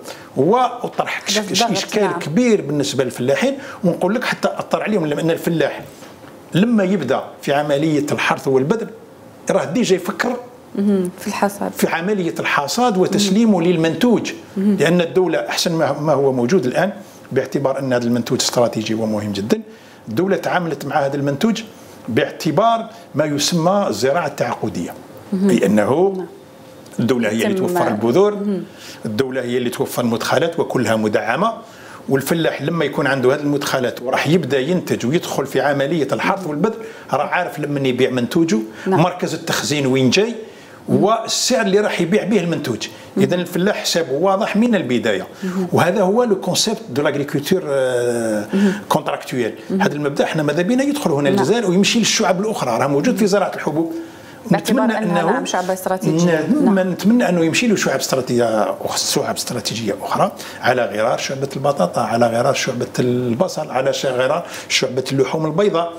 وطرح اشكال نعم. كبير بالنسبه للفلاحين. ونقول لك حتى اثر عليهم، لان الفلاح لما يبدا في عمليه الحرث والبذر راه ديجا يفكر في الحصاد، في عملية الحصاد وتسليمه للمنتوج. لأن الدولة أحسن ما هو موجود الآن، باعتبار أن هذا المنتوج استراتيجي ومهم جدا، الدولة تعاملت مع هذا المنتوج باعتبار ما يسمى الزراعة التعاقدية. أي أنه الدولة هي اللي توفر البذور، الدولة هي اللي توفر المدخلات وكلها مدعمة، والفلاح لما يكون عنده هذه المدخلات وراح يبدا ينتج ويدخل في عملية الحرث والبذر راه عارف لما يبيع منتوجه مركز التخزين وين جاي والسعر اللي راح يبيع به المنتوج. اذا الفلاح حسابه واضح من البدايه. وهذا هو لو كونسيبت دو لاغريكولتور كونتراكتويل. هذا المبدا احنا ماذا بينا يدخل هنا الجزائر ويمشي للشعب الاخرى، راه موجود في زراعه الحبوب. نتمنى انه نعم شعب استراتيجي، نعم. نتمنى انه يمشي له شعب استراتيجيه شعب استراتيجيه اخرى، على غرار شعبه البطاطا، على غرار شعبه البصل، على غرار شعبه اللحوم البيضاء.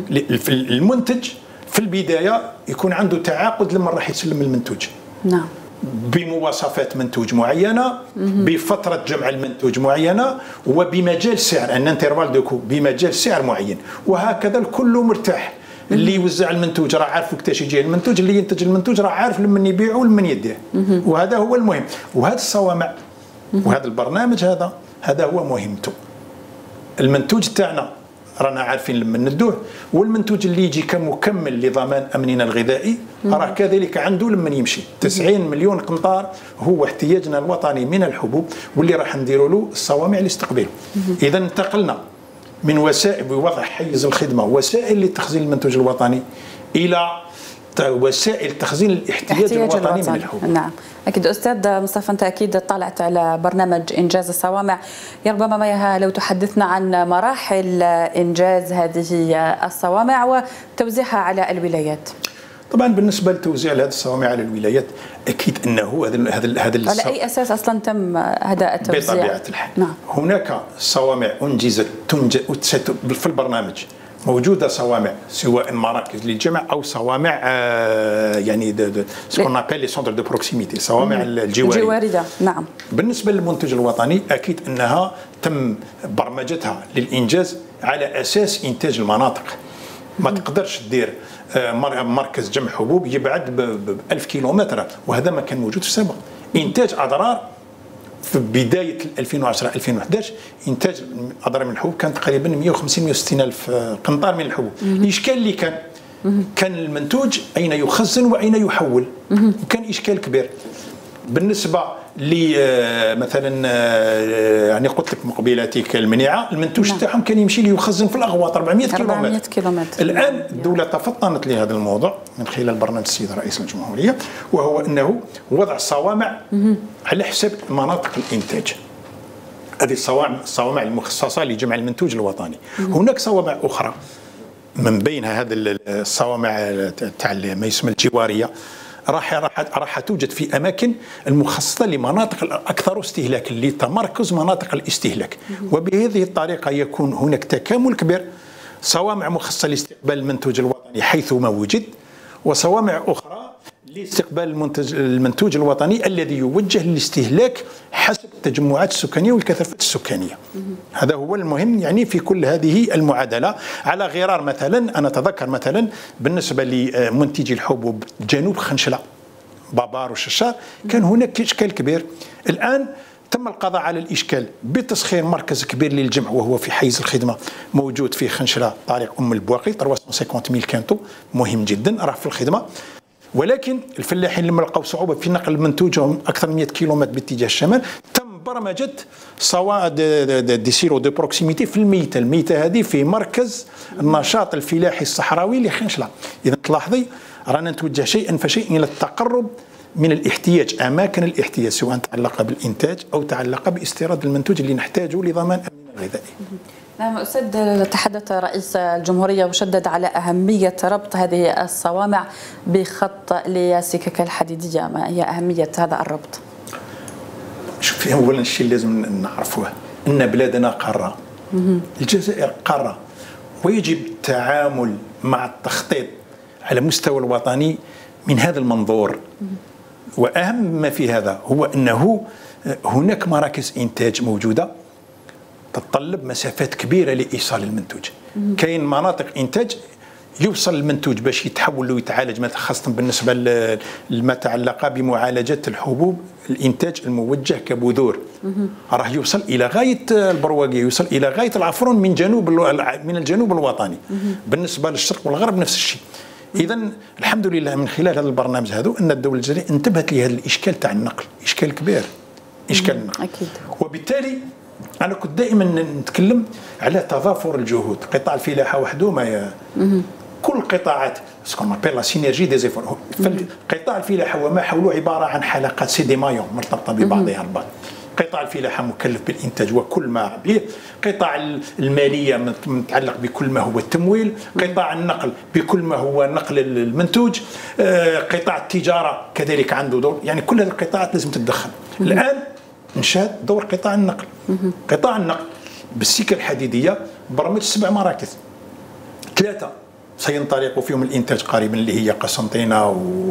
المنتج في البدايه يكون عنده تعاقد لما راح يسلم المنتوج. نعم. بمواصفات منتوج معينه، بفتره جمع المنتوج معينه، وبمجال سعر ان انترفال دوكو بمجال سعر معين، وهكذا الكل مرتاح. اللي يوزع المنتوج راه عارف وقتاش يجي المنتوج، اللي ينتج المنتوج راه عارف لمن يبيعه ولمن يديه. وهذا هو المهم. وهذا الصوامع وهذا البرنامج هذا هذا هو مهمته. المنتوج تاعنا رانا عارفين لما ندوه، والمنتوج اللي يجي كمكمل لضمان امننا الغذائي راه كذلك عنده لما يمشي. تسعين مليون قنطار هو احتياجنا الوطني من الحبوب، واللي راح نديروا له الصوامع لاستقباله. اذا انتقلنا من وسائل بوضع حيز الخدمه وسائل لتخزين المنتوج الوطني الى وسائل تخزين الاحتياج الوطني, الوطني من الحبوب. نعم اكيد. استاذ مصطفى انت اكيد طلعت على برنامج انجاز الصوامع، ربما ميها لو تحدثنا عن مراحل انجاز هذه الصوامع وتوزيعها على الولايات. طبعا بالنسبه لتوزيع هذه الصوامع على الولايات اكيد انه هذا هذا هذا على اي اساس اصلا تم هذا التوزيع؟ بطبيعه الحال نعم. هناك صوامع انجزت تنجز في البرنامج، موجوده صوامع سواء مراكز للجمع او صوامع آه يعني سكون ابل لي سونتر دو بروكسيميتي، صوامع الجواريه. الجواريه نعم. بالنسبه للمنتج الوطني اكيد انها تم برمجتها للانجاز على اساس انتاج المناطق. ما تقدرش دير مركز جمع حبوب يبعد ب ألف كيلومتر، وهذا ما كان موجود في السابق. انتاج اضرار في بدايه ألفين وعشرة ألفين وأحد عشر انتاج اضرار من الحبوب كان تقريبا مئة وخمسين مئة وستين الف قنطار من الحبوب. الاشكال اللي كان كان المنتوج اين يخزن واين يحول، وكان اشكال كبير. بالنسبه ل مثلا يعني قلت لك مقبلاتك المنيعه المنتوج تاعهم نعم. كان يمشي ليخزن في الاغواط أربعمائة كيلومتر. الان الدوله تفطنت لهذا الموضوع من خلال برنامج السيد رئيس الجمهوريه، وهو انه وضع صوامع على حسب مناطق الانتاج. هذه الصوامع الصوامع المخصصه لجمع المنتوج الوطني. هناك صوامع اخرى من بينها هذه الصوامع تاع ما يسمى الجواريه راح راح راح توجد في اماكن المخصصه لمناطق الاكثر استهلاكا لتمركز مناطق الاستهلاك، وبهذه الطريقه يكون هناك تكامل كبير، صوامع مخصصه لاستقبال المنتوج الوطني حيثما وجد، وصوامع اخرى لاستقبال المنتج المنتوج الوطني الذي يوجه للاستهلاك حسب التجمعات السكانيه والكثافات السكانيه. هذا هو المهم يعني في كل هذه المعادله، على غرار مثلا انا اتذكر مثلا بالنسبه لمنتجي الحبوب جنوب خنشله بابار وششار كان هناك اشكال كبير. الان تم القضاء على الاشكال بتسخير مركز كبير للجمع وهو في حيز الخدمه موجود في خنشله طريق ام البواقي ثلاثمائة وخمسين ألف كانتو، مهم جدا راه في الخدمه. ولكن الفلاحين لما لقوا صعوبه في نقل منتوجهم اكثر من مئة كيلومتر باتجاه الشمال تم برمجه صوامع دي سيرو دو بروكسيميتي في الميته، الميته هذه في مركز النشاط الفلاحي الصحراوي لخنشله. اذا تلاحظي رانا نتوجه شيئا فشيئا الى التقرب من الاحتياج، اماكن الاحتياج سواء تعلق بالانتاج او تعلق باستيراد المنتوج اللي نحتاجه لضمان امننا الغذائي. نعم أستاذ، تحدث رئيس الجمهورية وشدد على أهمية ربط هذه الصوامع بخط للسكك الحديدية، ما هي أهمية هذا الربط؟ شوفي أولا الشيء اللي لازم نعرفوه أن بلادنا قارة، الجزائر قارة، ويجب التعامل مع التخطيط على مستوى الوطني من هذا المنظور. وأهم ما في هذا هو أنه هناك مراكز إنتاج موجودة تتطلب مسافات كبيره لايصال المنتوج. كاين مناطق انتاج يوصل المنتوج باش يتحول ويتعالج مثلا خاصه بالنسبه لما تعلق بمعالجه الحبوب الانتاج الموجه كبذور، راه يوصل الى غايه البرواقيه، يوصل الى غايه العفرون من جنوب من الجنوب الوطني. بالنسبه للشرق والغرب نفس الشيء. اذا الحمد لله من خلال هذا البرنامج هذا ان الدوله الجزائريه انتبهت لهذا الاشكال تاع النقل، اشكال كبير، اشكال النقل. اكيد. وبالتالي أنا كنت دائما نتكلم على تضافر الجهود، قطاع الفلاحة وحده ما ي... كل قطاعات سكون مابيل لا سينيرجي دي زيفور. قطاع الفلاحة وما حوله عبارة عن حلقات سي دي مايون مرتبطة ببعضها البعض. قطاع الفلاحة مكلف بالإنتاج وكل ما به، قطاع المالية متعلق بكل ما هو التمويل، قطاع النقل بكل ما هو نقل المنتوج، قطاع التجارة كذلك عنده دور، يعني كل هذه القطاعات لازم تتدخل. الآن انشاد دور قطاع النقل. قطاع النقل بالسكه الحديديه برمج سبع مراكز، ثلاثه سينطلق فيهم الانتاج قريبا اللي هي قسنطينه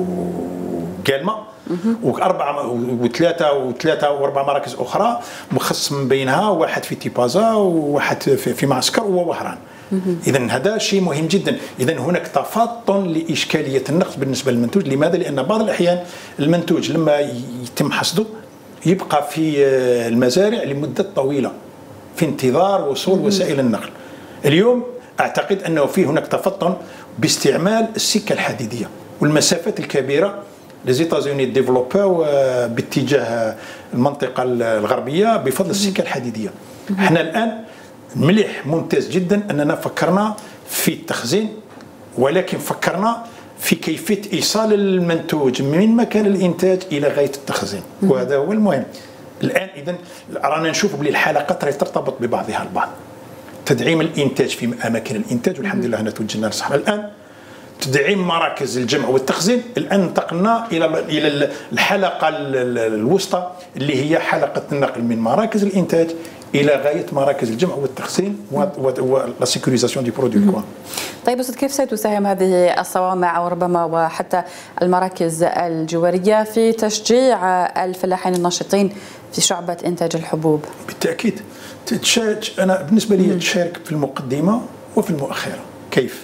وقالمه، واربعه وثلاثه وثلاثه واربع مراكز اخرى مخصص من بينها واحد في تيبازا وواحد في, في معسكر ووهران. اذا هذا شيء مهم جدا. اذا هناك تفاطن لاشكاليه النقل بالنسبه للمنتوج. لماذا؟ لان بعض الاحيان المنتوج لما يتم حصده يبقى في المزارع لمدة طويلة في انتظار وصول وسائل النقل. اليوم أعتقد أنه في هناك تفطن باستعمال السكة الحديدية والمسافات الكبيرة. لزيتازوني ديفلوباو باتجاه المنطقة الغربية بفضل السكة الحديدية. احنا الآن مليح ممتاز جدا أننا فكرنا في التخزين، ولكن فكرنا في كيفية إيصال المنتوج من مكان الإنتاج إلى غاية التخزين، وهذا هو المهم. الآن إذا رانا نشوف بلي الحلقات راهي ترتبط ببعضها البعض. تدعيم الإنتاج في أماكن الإنتاج والحمد لله هنا توجهنا للصحراء. الآن تدعيم مراكز الجمع والتخزين. الآن انتقلنا إلى إلى الحلقة الوسطى اللي هي حلقة النقل من مراكز الإنتاج الى غايه مراكز الجمع والتخزين ولا سيكوريزاسيون دي برودوي. طيب استاذ، كيف ستساهم هذه الصوامع وربما وحتى المراكز الجواريه في تشجيع الفلاحين الناشطين في شعبه انتاج الحبوب؟ بالتاكيد تشارك. انا بالنسبه لي تشارك في المقدمه وفي المؤخره. كيف؟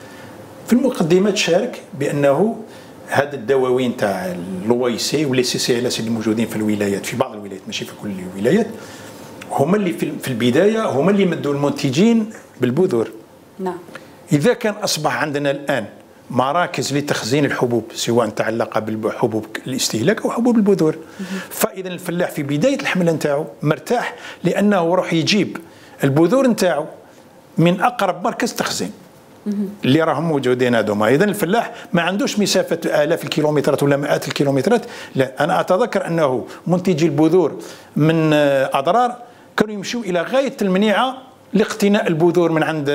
في المقدمه تشارك بانه هذا الدواوين تاع الويسي ولي سي سي ال اس اللي موجودين في الولايات، في بعض الولايات ماشي في كل الولايات، هما اللي في البدايه هما اللي مدوا المنتجين بالبذور. نعم. اذا كان اصبح عندنا الان مراكز لتخزين الحبوب سواء تعلق بالحبوب الاستهلاك او حبوب البذور. فاذا الفلاح في بدايه الحمله نتاعو مرتاح لانه يروح يجيب البذور نتاعو من اقرب مركز تخزين اللي راهم موجودين هذوما. اذا الفلاح ما عندوش مسافه الاف الكيلومترات ولا مئات الكيلومترات، لا. انا اتذكر انه منتجي البذور من اضرار كانوا يمشوا الى غايه المنيعه لاقتناء البذور من عند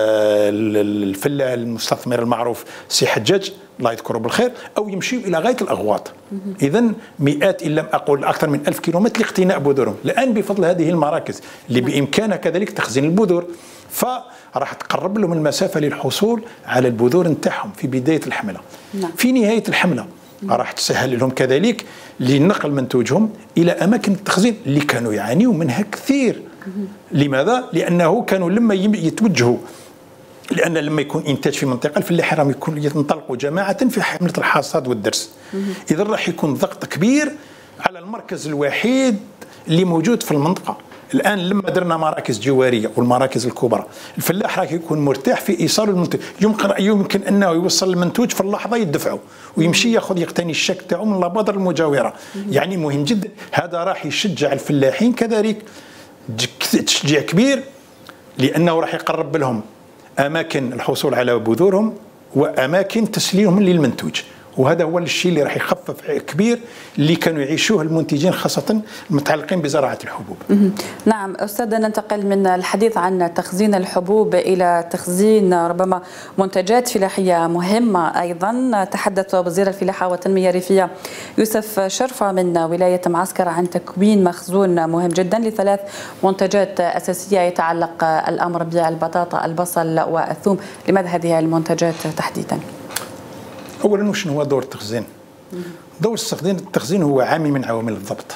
الفلاح المستثمر المعروف سي حجاج الله يذكره بالخير، او يمشيوا الى غايه الاغواط. اذا مئات ان لم اقول اكثر من ألف كيلومتر لاقتناء بذورهم. الان بفضل هذه المراكز اللي بامكانها كذلك تخزين البذور، فراح تقرب لهم المسافه للحصول على البذور نتاعهم في بدايه الحمله. نعم. في نهايه الحمله راح تسهل لهم كذلك لنقل منتوجهم الى اماكن التخزين اللي كانوا يعانيوا منها كثير. لماذا؟ لانه كانوا لما يتوجهوا، لان لما يكون انتاج في منطقه الفلاحين راهم يكون ينطلقوا جماعه في حمله الحصاد والدرس. اذا راح يكون ضغط كبير على المركز الوحيد اللي موجود في المنطقه. الان لما درنا مراكز جواريه والمراكز الكبرى، الفلاح راح يكون مرتاح في ايصال المنتوج، يمكن يمكن انه يوصل المنتوج في اللحظه يدفعه ويمشي ياخذ يقتني الشك تاعو من الابادر المجاوره. يعني مهم جدا، هذا راح يشجع الفلاحين كذلك تشجيع كبير، لانه راح يقرب لهم اماكن الحصول على بذورهم واماكن تسليمهم للمنتوج. وهذا هو الشيء اللي راح يخفف كبير اللي كانوا يعيشوه المنتجين خاصة المتعلقين بزراعة الحبوب. نعم أستاذ، ننتقل من الحديث عن تخزين الحبوب إلى تخزين ربما منتجات فلاحية مهمة أيضا. تحدث وزير الفلاحة والتنمية الريفية يوسف شرفة من ولاية معسكر عن تكوين مخزون مهم جدا لثلاث منتجات أساسية يتعلق الأمر بالبطاطا، البصل والثوم. لماذا هذه المنتجات تحديدا؟ اولا وش هو دور التخزين؟ دور التخزين التخزين هو عامل من عوامل الضبط.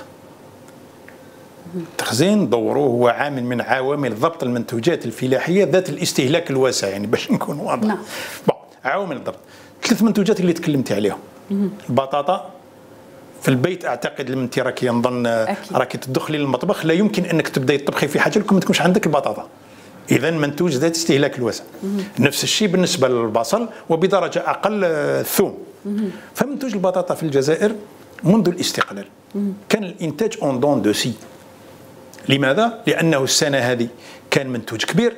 التخزين دوره هو عامل من عوامل ضبط المنتوجات الفلاحيه ذات الاستهلاك الواسع، يعني باش نكون واضح. نعم. عوامل الضبط، ثلاث منتوجات اللي تكلمت عليهم. البطاطا في البيت اعتقد لما انت راكي نظن راكي تدخلي للمطبخ لا يمكن انك تبداي تطبخي في حاجه لكم ما تكونش عندك البطاطا. إذا منتوج ذات استهلاك الواسع. نفس الشيء بالنسبة للبصل وبدرجة أقل الثوم. فمنتوج البطاطا في الجزائر منذ الاستقلال كان الإنتاج أون دون دو سي. لماذا؟ لأنه السنة هذه كان منتوج كبير،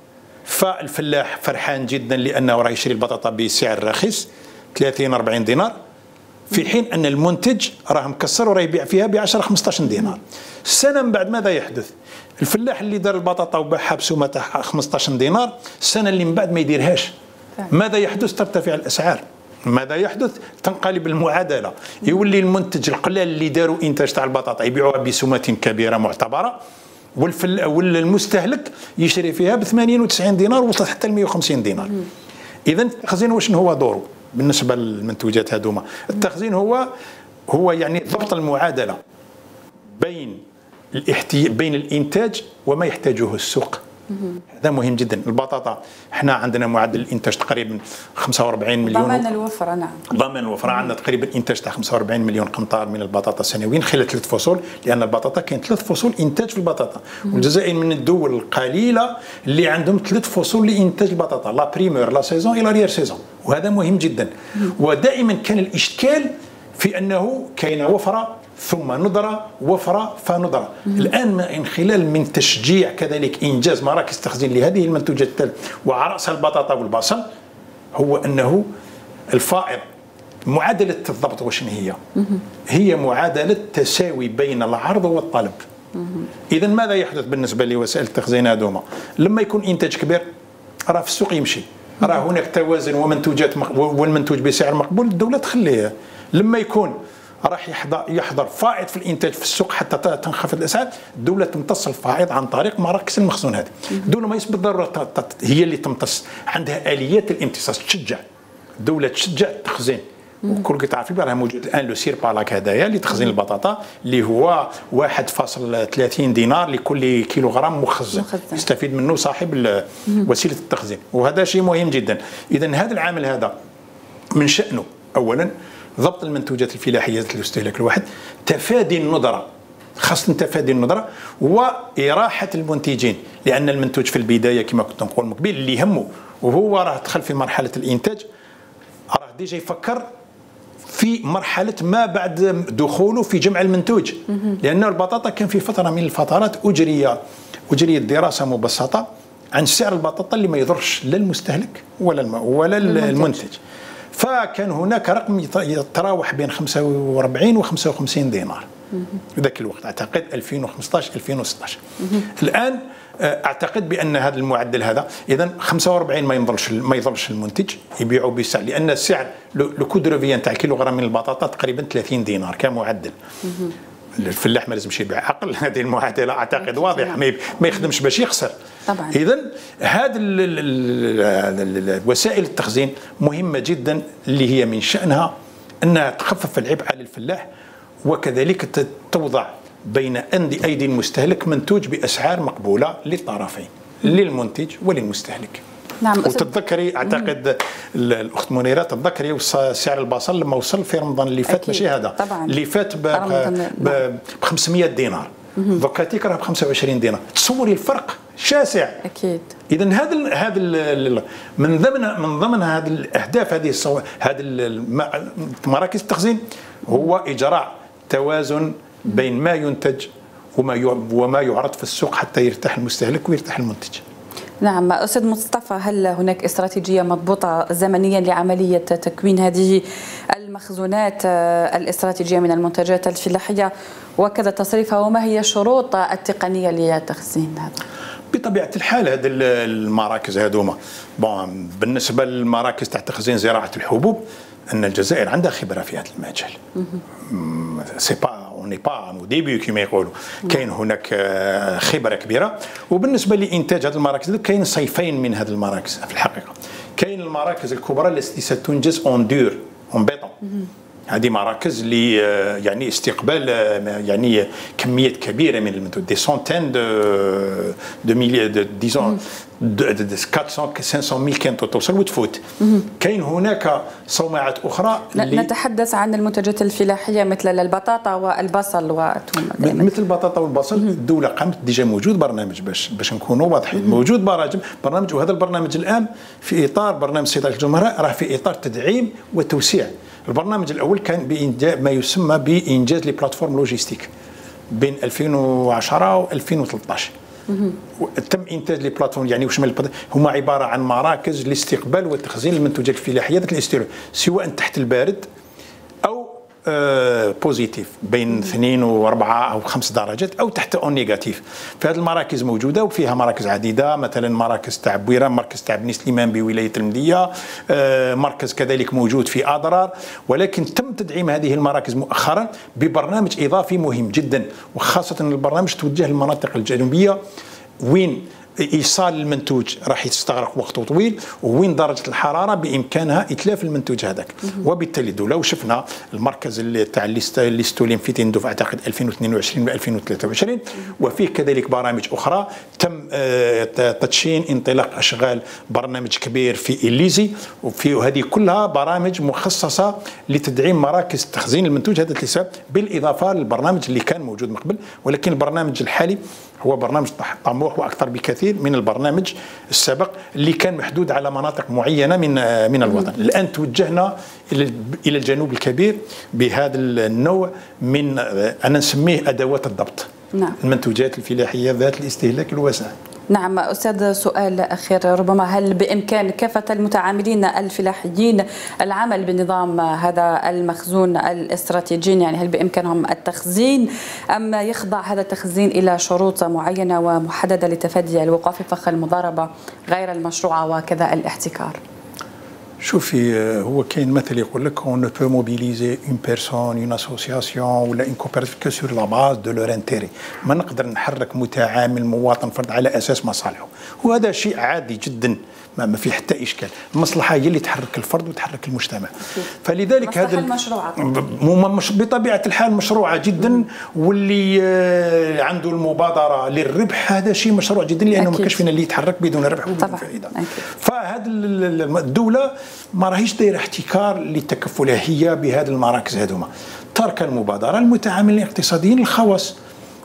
فالفلاح فرحان جدا لأنه راح يشتري البطاطا بسعر رخيص ثلاثين أربعين دينار، في حين أن المنتج راه مكسر وراه يبيع فيها ب عشرة خمسة عشر دينار. السنة من بعد ماذا يحدث؟ الفلاح اللي دار البطاطا وباعها بسومة تاع خمسة عشر دينار، السنة اللي من بعد ما يديرهاش. ماذا يحدث؟ ترتفع الأسعار. ماذا يحدث؟ تنقلب المعادلة، يولي المنتج القلال اللي داروا إنتاج تاع البطاطا يبيعوها بسومة كبيرة معتبرة، والفل والمستهلك يشتري فيها ب ثمانين وتسعين دينار وصلت حتى ل مئة وخمسين دينار. إذا التخزين واش هو دوره بالنسبة للمنتوجات هذوما؟ التخزين هو هو يعني ضبط المعادلة بين الاحتي... بين الانتاج وما يحتاجه السوق. هذا مهم جدا. البطاطا احنا عندنا معدل الانتاج تقريبا خمسة وأربعين مليون، ضمان الوفره. نعم، ضمان الوفره. عندنا تقريبا انتاج تاع خمسة وأربعين مليون قنطار من البطاطا سنويا خلال ثلاث فصول، لان البطاطا كاين ثلاث فصول انتاج في البطاطا، والجزائر من الدول القليله اللي عندهم ثلاث فصول لانتاج البطاطا، لا بريمير لا سيزون الى ريير سيزون، وهذا مهم جدا. ودائما كان الاشكال في انه كاينه وفره ثم ندرة، وفرة فندرة. الآن من خلال من تشجيع كذلك إنجاز مراكز تخزين لهذه المنتوجات الثلاث وعلى رأسها البطاطا والبصل، هو أنه الفائض معادلة الضبط وشن هي؟ هي معادلة تساوي بين العرض والطلب. إذا ماذا يحدث بالنسبة لوسائل التخزين هذوما؟ لما يكون إنتاج كبير راه في السوق يمشي، راه هناك توازن ومنتوجات والمنتوج بسعر مقبول، الدولة تخليه. لما يكون راح يحضر يحضر فائض في الانتاج في السوق حتى تنخفض الاسعار، الدوله تمتص الفائض عن طريق مراكز المخزون هذه. الدوله ما بالضروره هي اللي تمتص، عندها اليات الامتصاص، تشجع الدوله تشجع التخزين. وكل تعرفي راه موجود الان لو سير بالاك هذايا لتخزين البطاطا اللي هو واحد فاصلة ثلاثين دينار لكل كيلوغرام مخزن، يستفيد منه صاحب وسيله التخزين، وهذا شيء مهم جدا. اذا هذا العامل هذا من شأنه اولا ضبط المنتوجات الفلاحيه ذات الاستهلاك الواحد، تفادي الندره، خاصه تفادي الندره، واراحه المنتجين، لان المنتوج في البدايه كما كنت نقول مقبل اللي يهمه وهو راه دخل في مرحله الانتاج ديجا يفكر في مرحلة ما بعد دخوله في جمع المنتوج، لأن البطاطا كان في فترة من الفترات أجري أجريت دراسة مبسطة عن سعر البطاطا اللي ما يضرش لا المستهلك ولا الم... ولا المنتج. فكان هناك رقم يتراوح بين خمسة وأربعين و خمسة وخمسين دينار ذاك الوقت، أعتقد ألفين وخمسطاش ألفين وستطاش. الآن اعتقد بان هذا المعدل هذا اذا خمسة وأربعين ما يضرش ما يضرش المنتج، يبيعوا بسعر، لان السعر لو كود روفيان تاع كيلوغرام من البطاطا تقريبا ثلاثين دينار كمعدل. الفلاح ما لازمش يبيع اقل، هذه المعادله اعتقد واضحه، ما يخدمش باش يخسر طبعا. اذا هذه وسائل التخزين مهمه جدا، اللي هي من شانها انها تخفف العبء على الفلاح، وكذلك توضع بين أيدي المستهلك منتوج بأسعار مقبولة للطرفين، للمنتج وللمستهلك. نعم. وتتذكري اعتقد الأخت منيرة تتذكري سعر البصل لما وصل في رمضان اللي فات، ماشي هذا طبعا. اللي فات ب خمسمائة دينار، دوكا تيك راه ب خمسة وعشرين دينار، تصوري الفرق شاسع. اكيد. اذا هذا هذا من ضمن من ضمن هذه الاهداف، هذه هذه مراكز التخزين هو اجراء توازن بين ما ينتج وما وما يعرض في السوق حتى يرتاح المستهلك ويرتاح المنتج. نعم أستاذ مصطفى، هل هناك استراتيجية مضبوطة زمنيا لعملية تكوين هذه المخزونات الاستراتيجية من المنتجات الفلاحية وكذا تصريفها، وما هي الشروط التقنية للتخزين هذا؟ بطبيعة الحال هذه المراكز هذوما بون بالنسبة للمراكز تاع تخزين زراعة الحبوب، أن الجزائر عندها خبرة في هذا المجال. سي با اوني با اون ديبي كما يقولوا، كاين هناك خبرة كبيرة. وبالنسبة لإنتاج هذه المراكز كاين صيفين من هذه المراكز في الحقيقة. كاين المراكز الكبرى التي ستنجز اون دور اون بيطون، هذه مراكز اللي يعني استقبال يعني كميات كبيره من المنتوج، دي سونتين دو دو ميلي دو ديزون أربعمائة خمسمائة ميل كانتو توصل وتفوت. كاين هناك صومعات اخرى نتحدث عن المنتجات الفلاحيه مثل البطاطا والبصل والثوم. مثل البطاطا والبصل الدوله قامت ديجا موجود برنامج باش باش نكونوا واضحين، موجود برامج برنامج وهذا البرنامج الان في اطار برنامج سيد رئيس الجمهوريه راه في اطار تدعيم وتوسيع. البرنامج الاول كان بانجاز ما يسمى بانجاز لي بلاتفورم لوجيستيك بين ألفين وعشرة و ألفين وثلاثطاش. تم انتاج لي بلاتفورم، يعني وشمل هما عباره عن مراكز لاستقبال وتخزين المنتوجات الفلاحيه ذات الاستيراد، سواء تحت البارد او آه بوزيتيف بين اثنين واربعه او خمس درجات، او تحت اون نيجاتيف. فهذه المراكز موجوده وفيها مراكز عديده، مثلا مراكز تاع بويره، مركز تاع بني سليمان بولايه المديه، آه مركز كذلك موجود في اضرار. ولكن تم تدعيم هذه المراكز مؤخرا ببرنامج اضافي مهم جدا، وخاصه ان البرنامج توجه للمناطق الجنوبيه وين ايصال المنتوج راح يستغرق وقت طويل، وين درجه الحراره بامكانها اتلاف المنتوج هذاك. وبالتالي لو شفنا المركز اللي تاع اللي استلم في تندوف اعتقد ألفين واثنين وعشرين و ألفين وثلاثة وعشرين، وفيه كذلك برامج اخرى تم تدشين انطلاق اشغال برنامج كبير في إليزي، وفي هذه كلها برامج مخصصه لتدعيم مراكز تخزين المنتوج هذا الحساب، بالاضافه للبرنامج اللي كان موجود من قبل. ولكن البرنامج الحالي هو برنامج طموح واكثر بكثير من البرنامج السابق اللي كان محدود على مناطق معينه من من الوطن. الان توجهنا الى الى الجنوب الكبير بهذا النوع من انا نسميه ادوات الضبط. نعم. المنتوجات الفلاحيه ذات الاستهلاك الواسع. نعم أستاذ، سؤال أخير ربما، هل بإمكان كافة المتعاملين الفلاحيين العمل بنظام هذا المخزون الاستراتيجي؟ يعني هل بإمكانهم التخزين أم يخضع هذا التخزين إلى شروط معينة ومحددة لتفادي الوقوع في فخ المضاربة غير المشروعة وكذا الاحتكار؟ شوفي، هو كاين مثل يقول لك on ne peut mobiliser une personne, une association ولا une coopérative que sur la base de leur intérêt. ما نقدر نحرك متعامل مواطن فرد على اساس مصالحه، وهذا شيء عادي جدا، ما في حتى اشكال. المصلحه هي اللي تحرك الفرد وتحرك المجتمع. فلذلك هذا المشروعه بطبيعه الحال مشروعه جدا، واللي عنده المبادره للربح هذا شيء مشروع جدا، لانه ما كاش فينا اللي يتحرك بدون ربح وبدون فائده. فهذه الدوله ما راهيش دايره احتكار لتكفلها هي بهذه المراكز هذوما، ترك المبادره المتعاملين الاقتصاديين الخواص،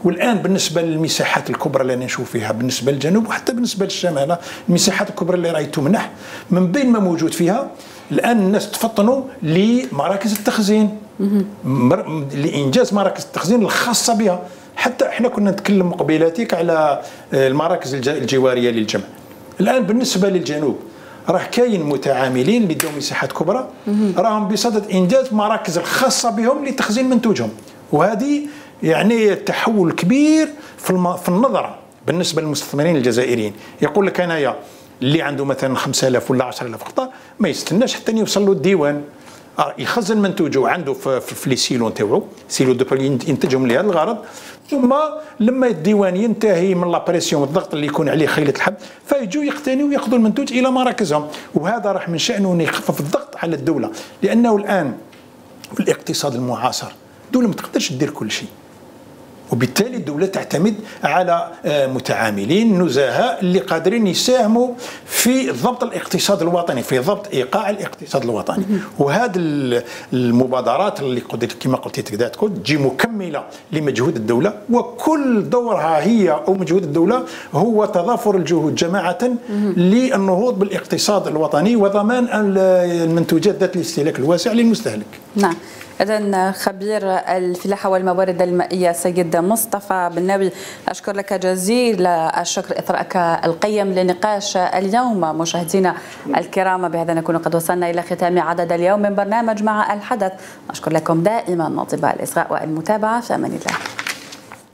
والآن بالنسبة للمساحات الكبرى اللي نشوف فيها بالنسبة للجنوب وحتى بالنسبة للشمال، المساحات الكبرى اللي راهي تمنح من بين ما موجود فيها الآن الناس تفطنوا لمراكز التخزين، لإنجاز مراكز التخزين الخاصة بها. حتى احنا كنا نتكلم قبيلاتك على المراكز الجوارية للجمع. الآن بالنسبة للجنوب راه كاين متعاملين اللي داو مساحات كبرى راهم بصدد إنجاز مراكز الخاصة بهم لتخزين منتوجهم، وهذه يعني تحول كبير في في النظرة بالنسبة للمستثمرين الجزائريين. يقول لك انايا اللي عنده مثلا خمسة آلاف ولا عشرة آلاف قطعة ما يستناش حتى يوصل له الديوان، يخزن منتوجه عنده في, في لي سيلو نتاعو، سيلو دو ينتجهم لهذا الغرض، ثم لما الديوان ينتهي من لابريسيون والضغط اللي يكون عليه خيلة الحب فيجوا يقتنوا وياخذوا المنتوج الى مراكزهم. وهذا راح من شأنه انه يخفف الضغط على الدولة، لانه الان في الاقتصاد المعاصر الدولة ما تقدرش دير كل شيء، وبالتالي الدولة تعتمد على متعاملين نزهاء اللي قادرين يساهموا في ضبط الاقتصاد الوطني، في ضبط ايقاع الاقتصاد الوطني. وهذه المبادرات اللي كما قلت تقدر تقول تجي مكمله لمجهود الدوله، وكل دورها هي او مجهود الدوله هو تضافر الجهود جماعه للنهوض بالاقتصاد الوطني وضمان المنتوجات ذات الاستهلاك الواسع للمستهلك. نعم. إذن خبير الفلاحة والموارد المائية سيد مصطفى بناوي، أشكر لك جزيل الشكر إثراءك القيم لنقاش اليوم. مشاهدينا الكرام، بهذا نكون قد وصلنا إلى ختام عدد اليوم من برنامج مع الحدث. أشكر لكم دائما طيب الإصغاء والمتابعة، في أمان الله.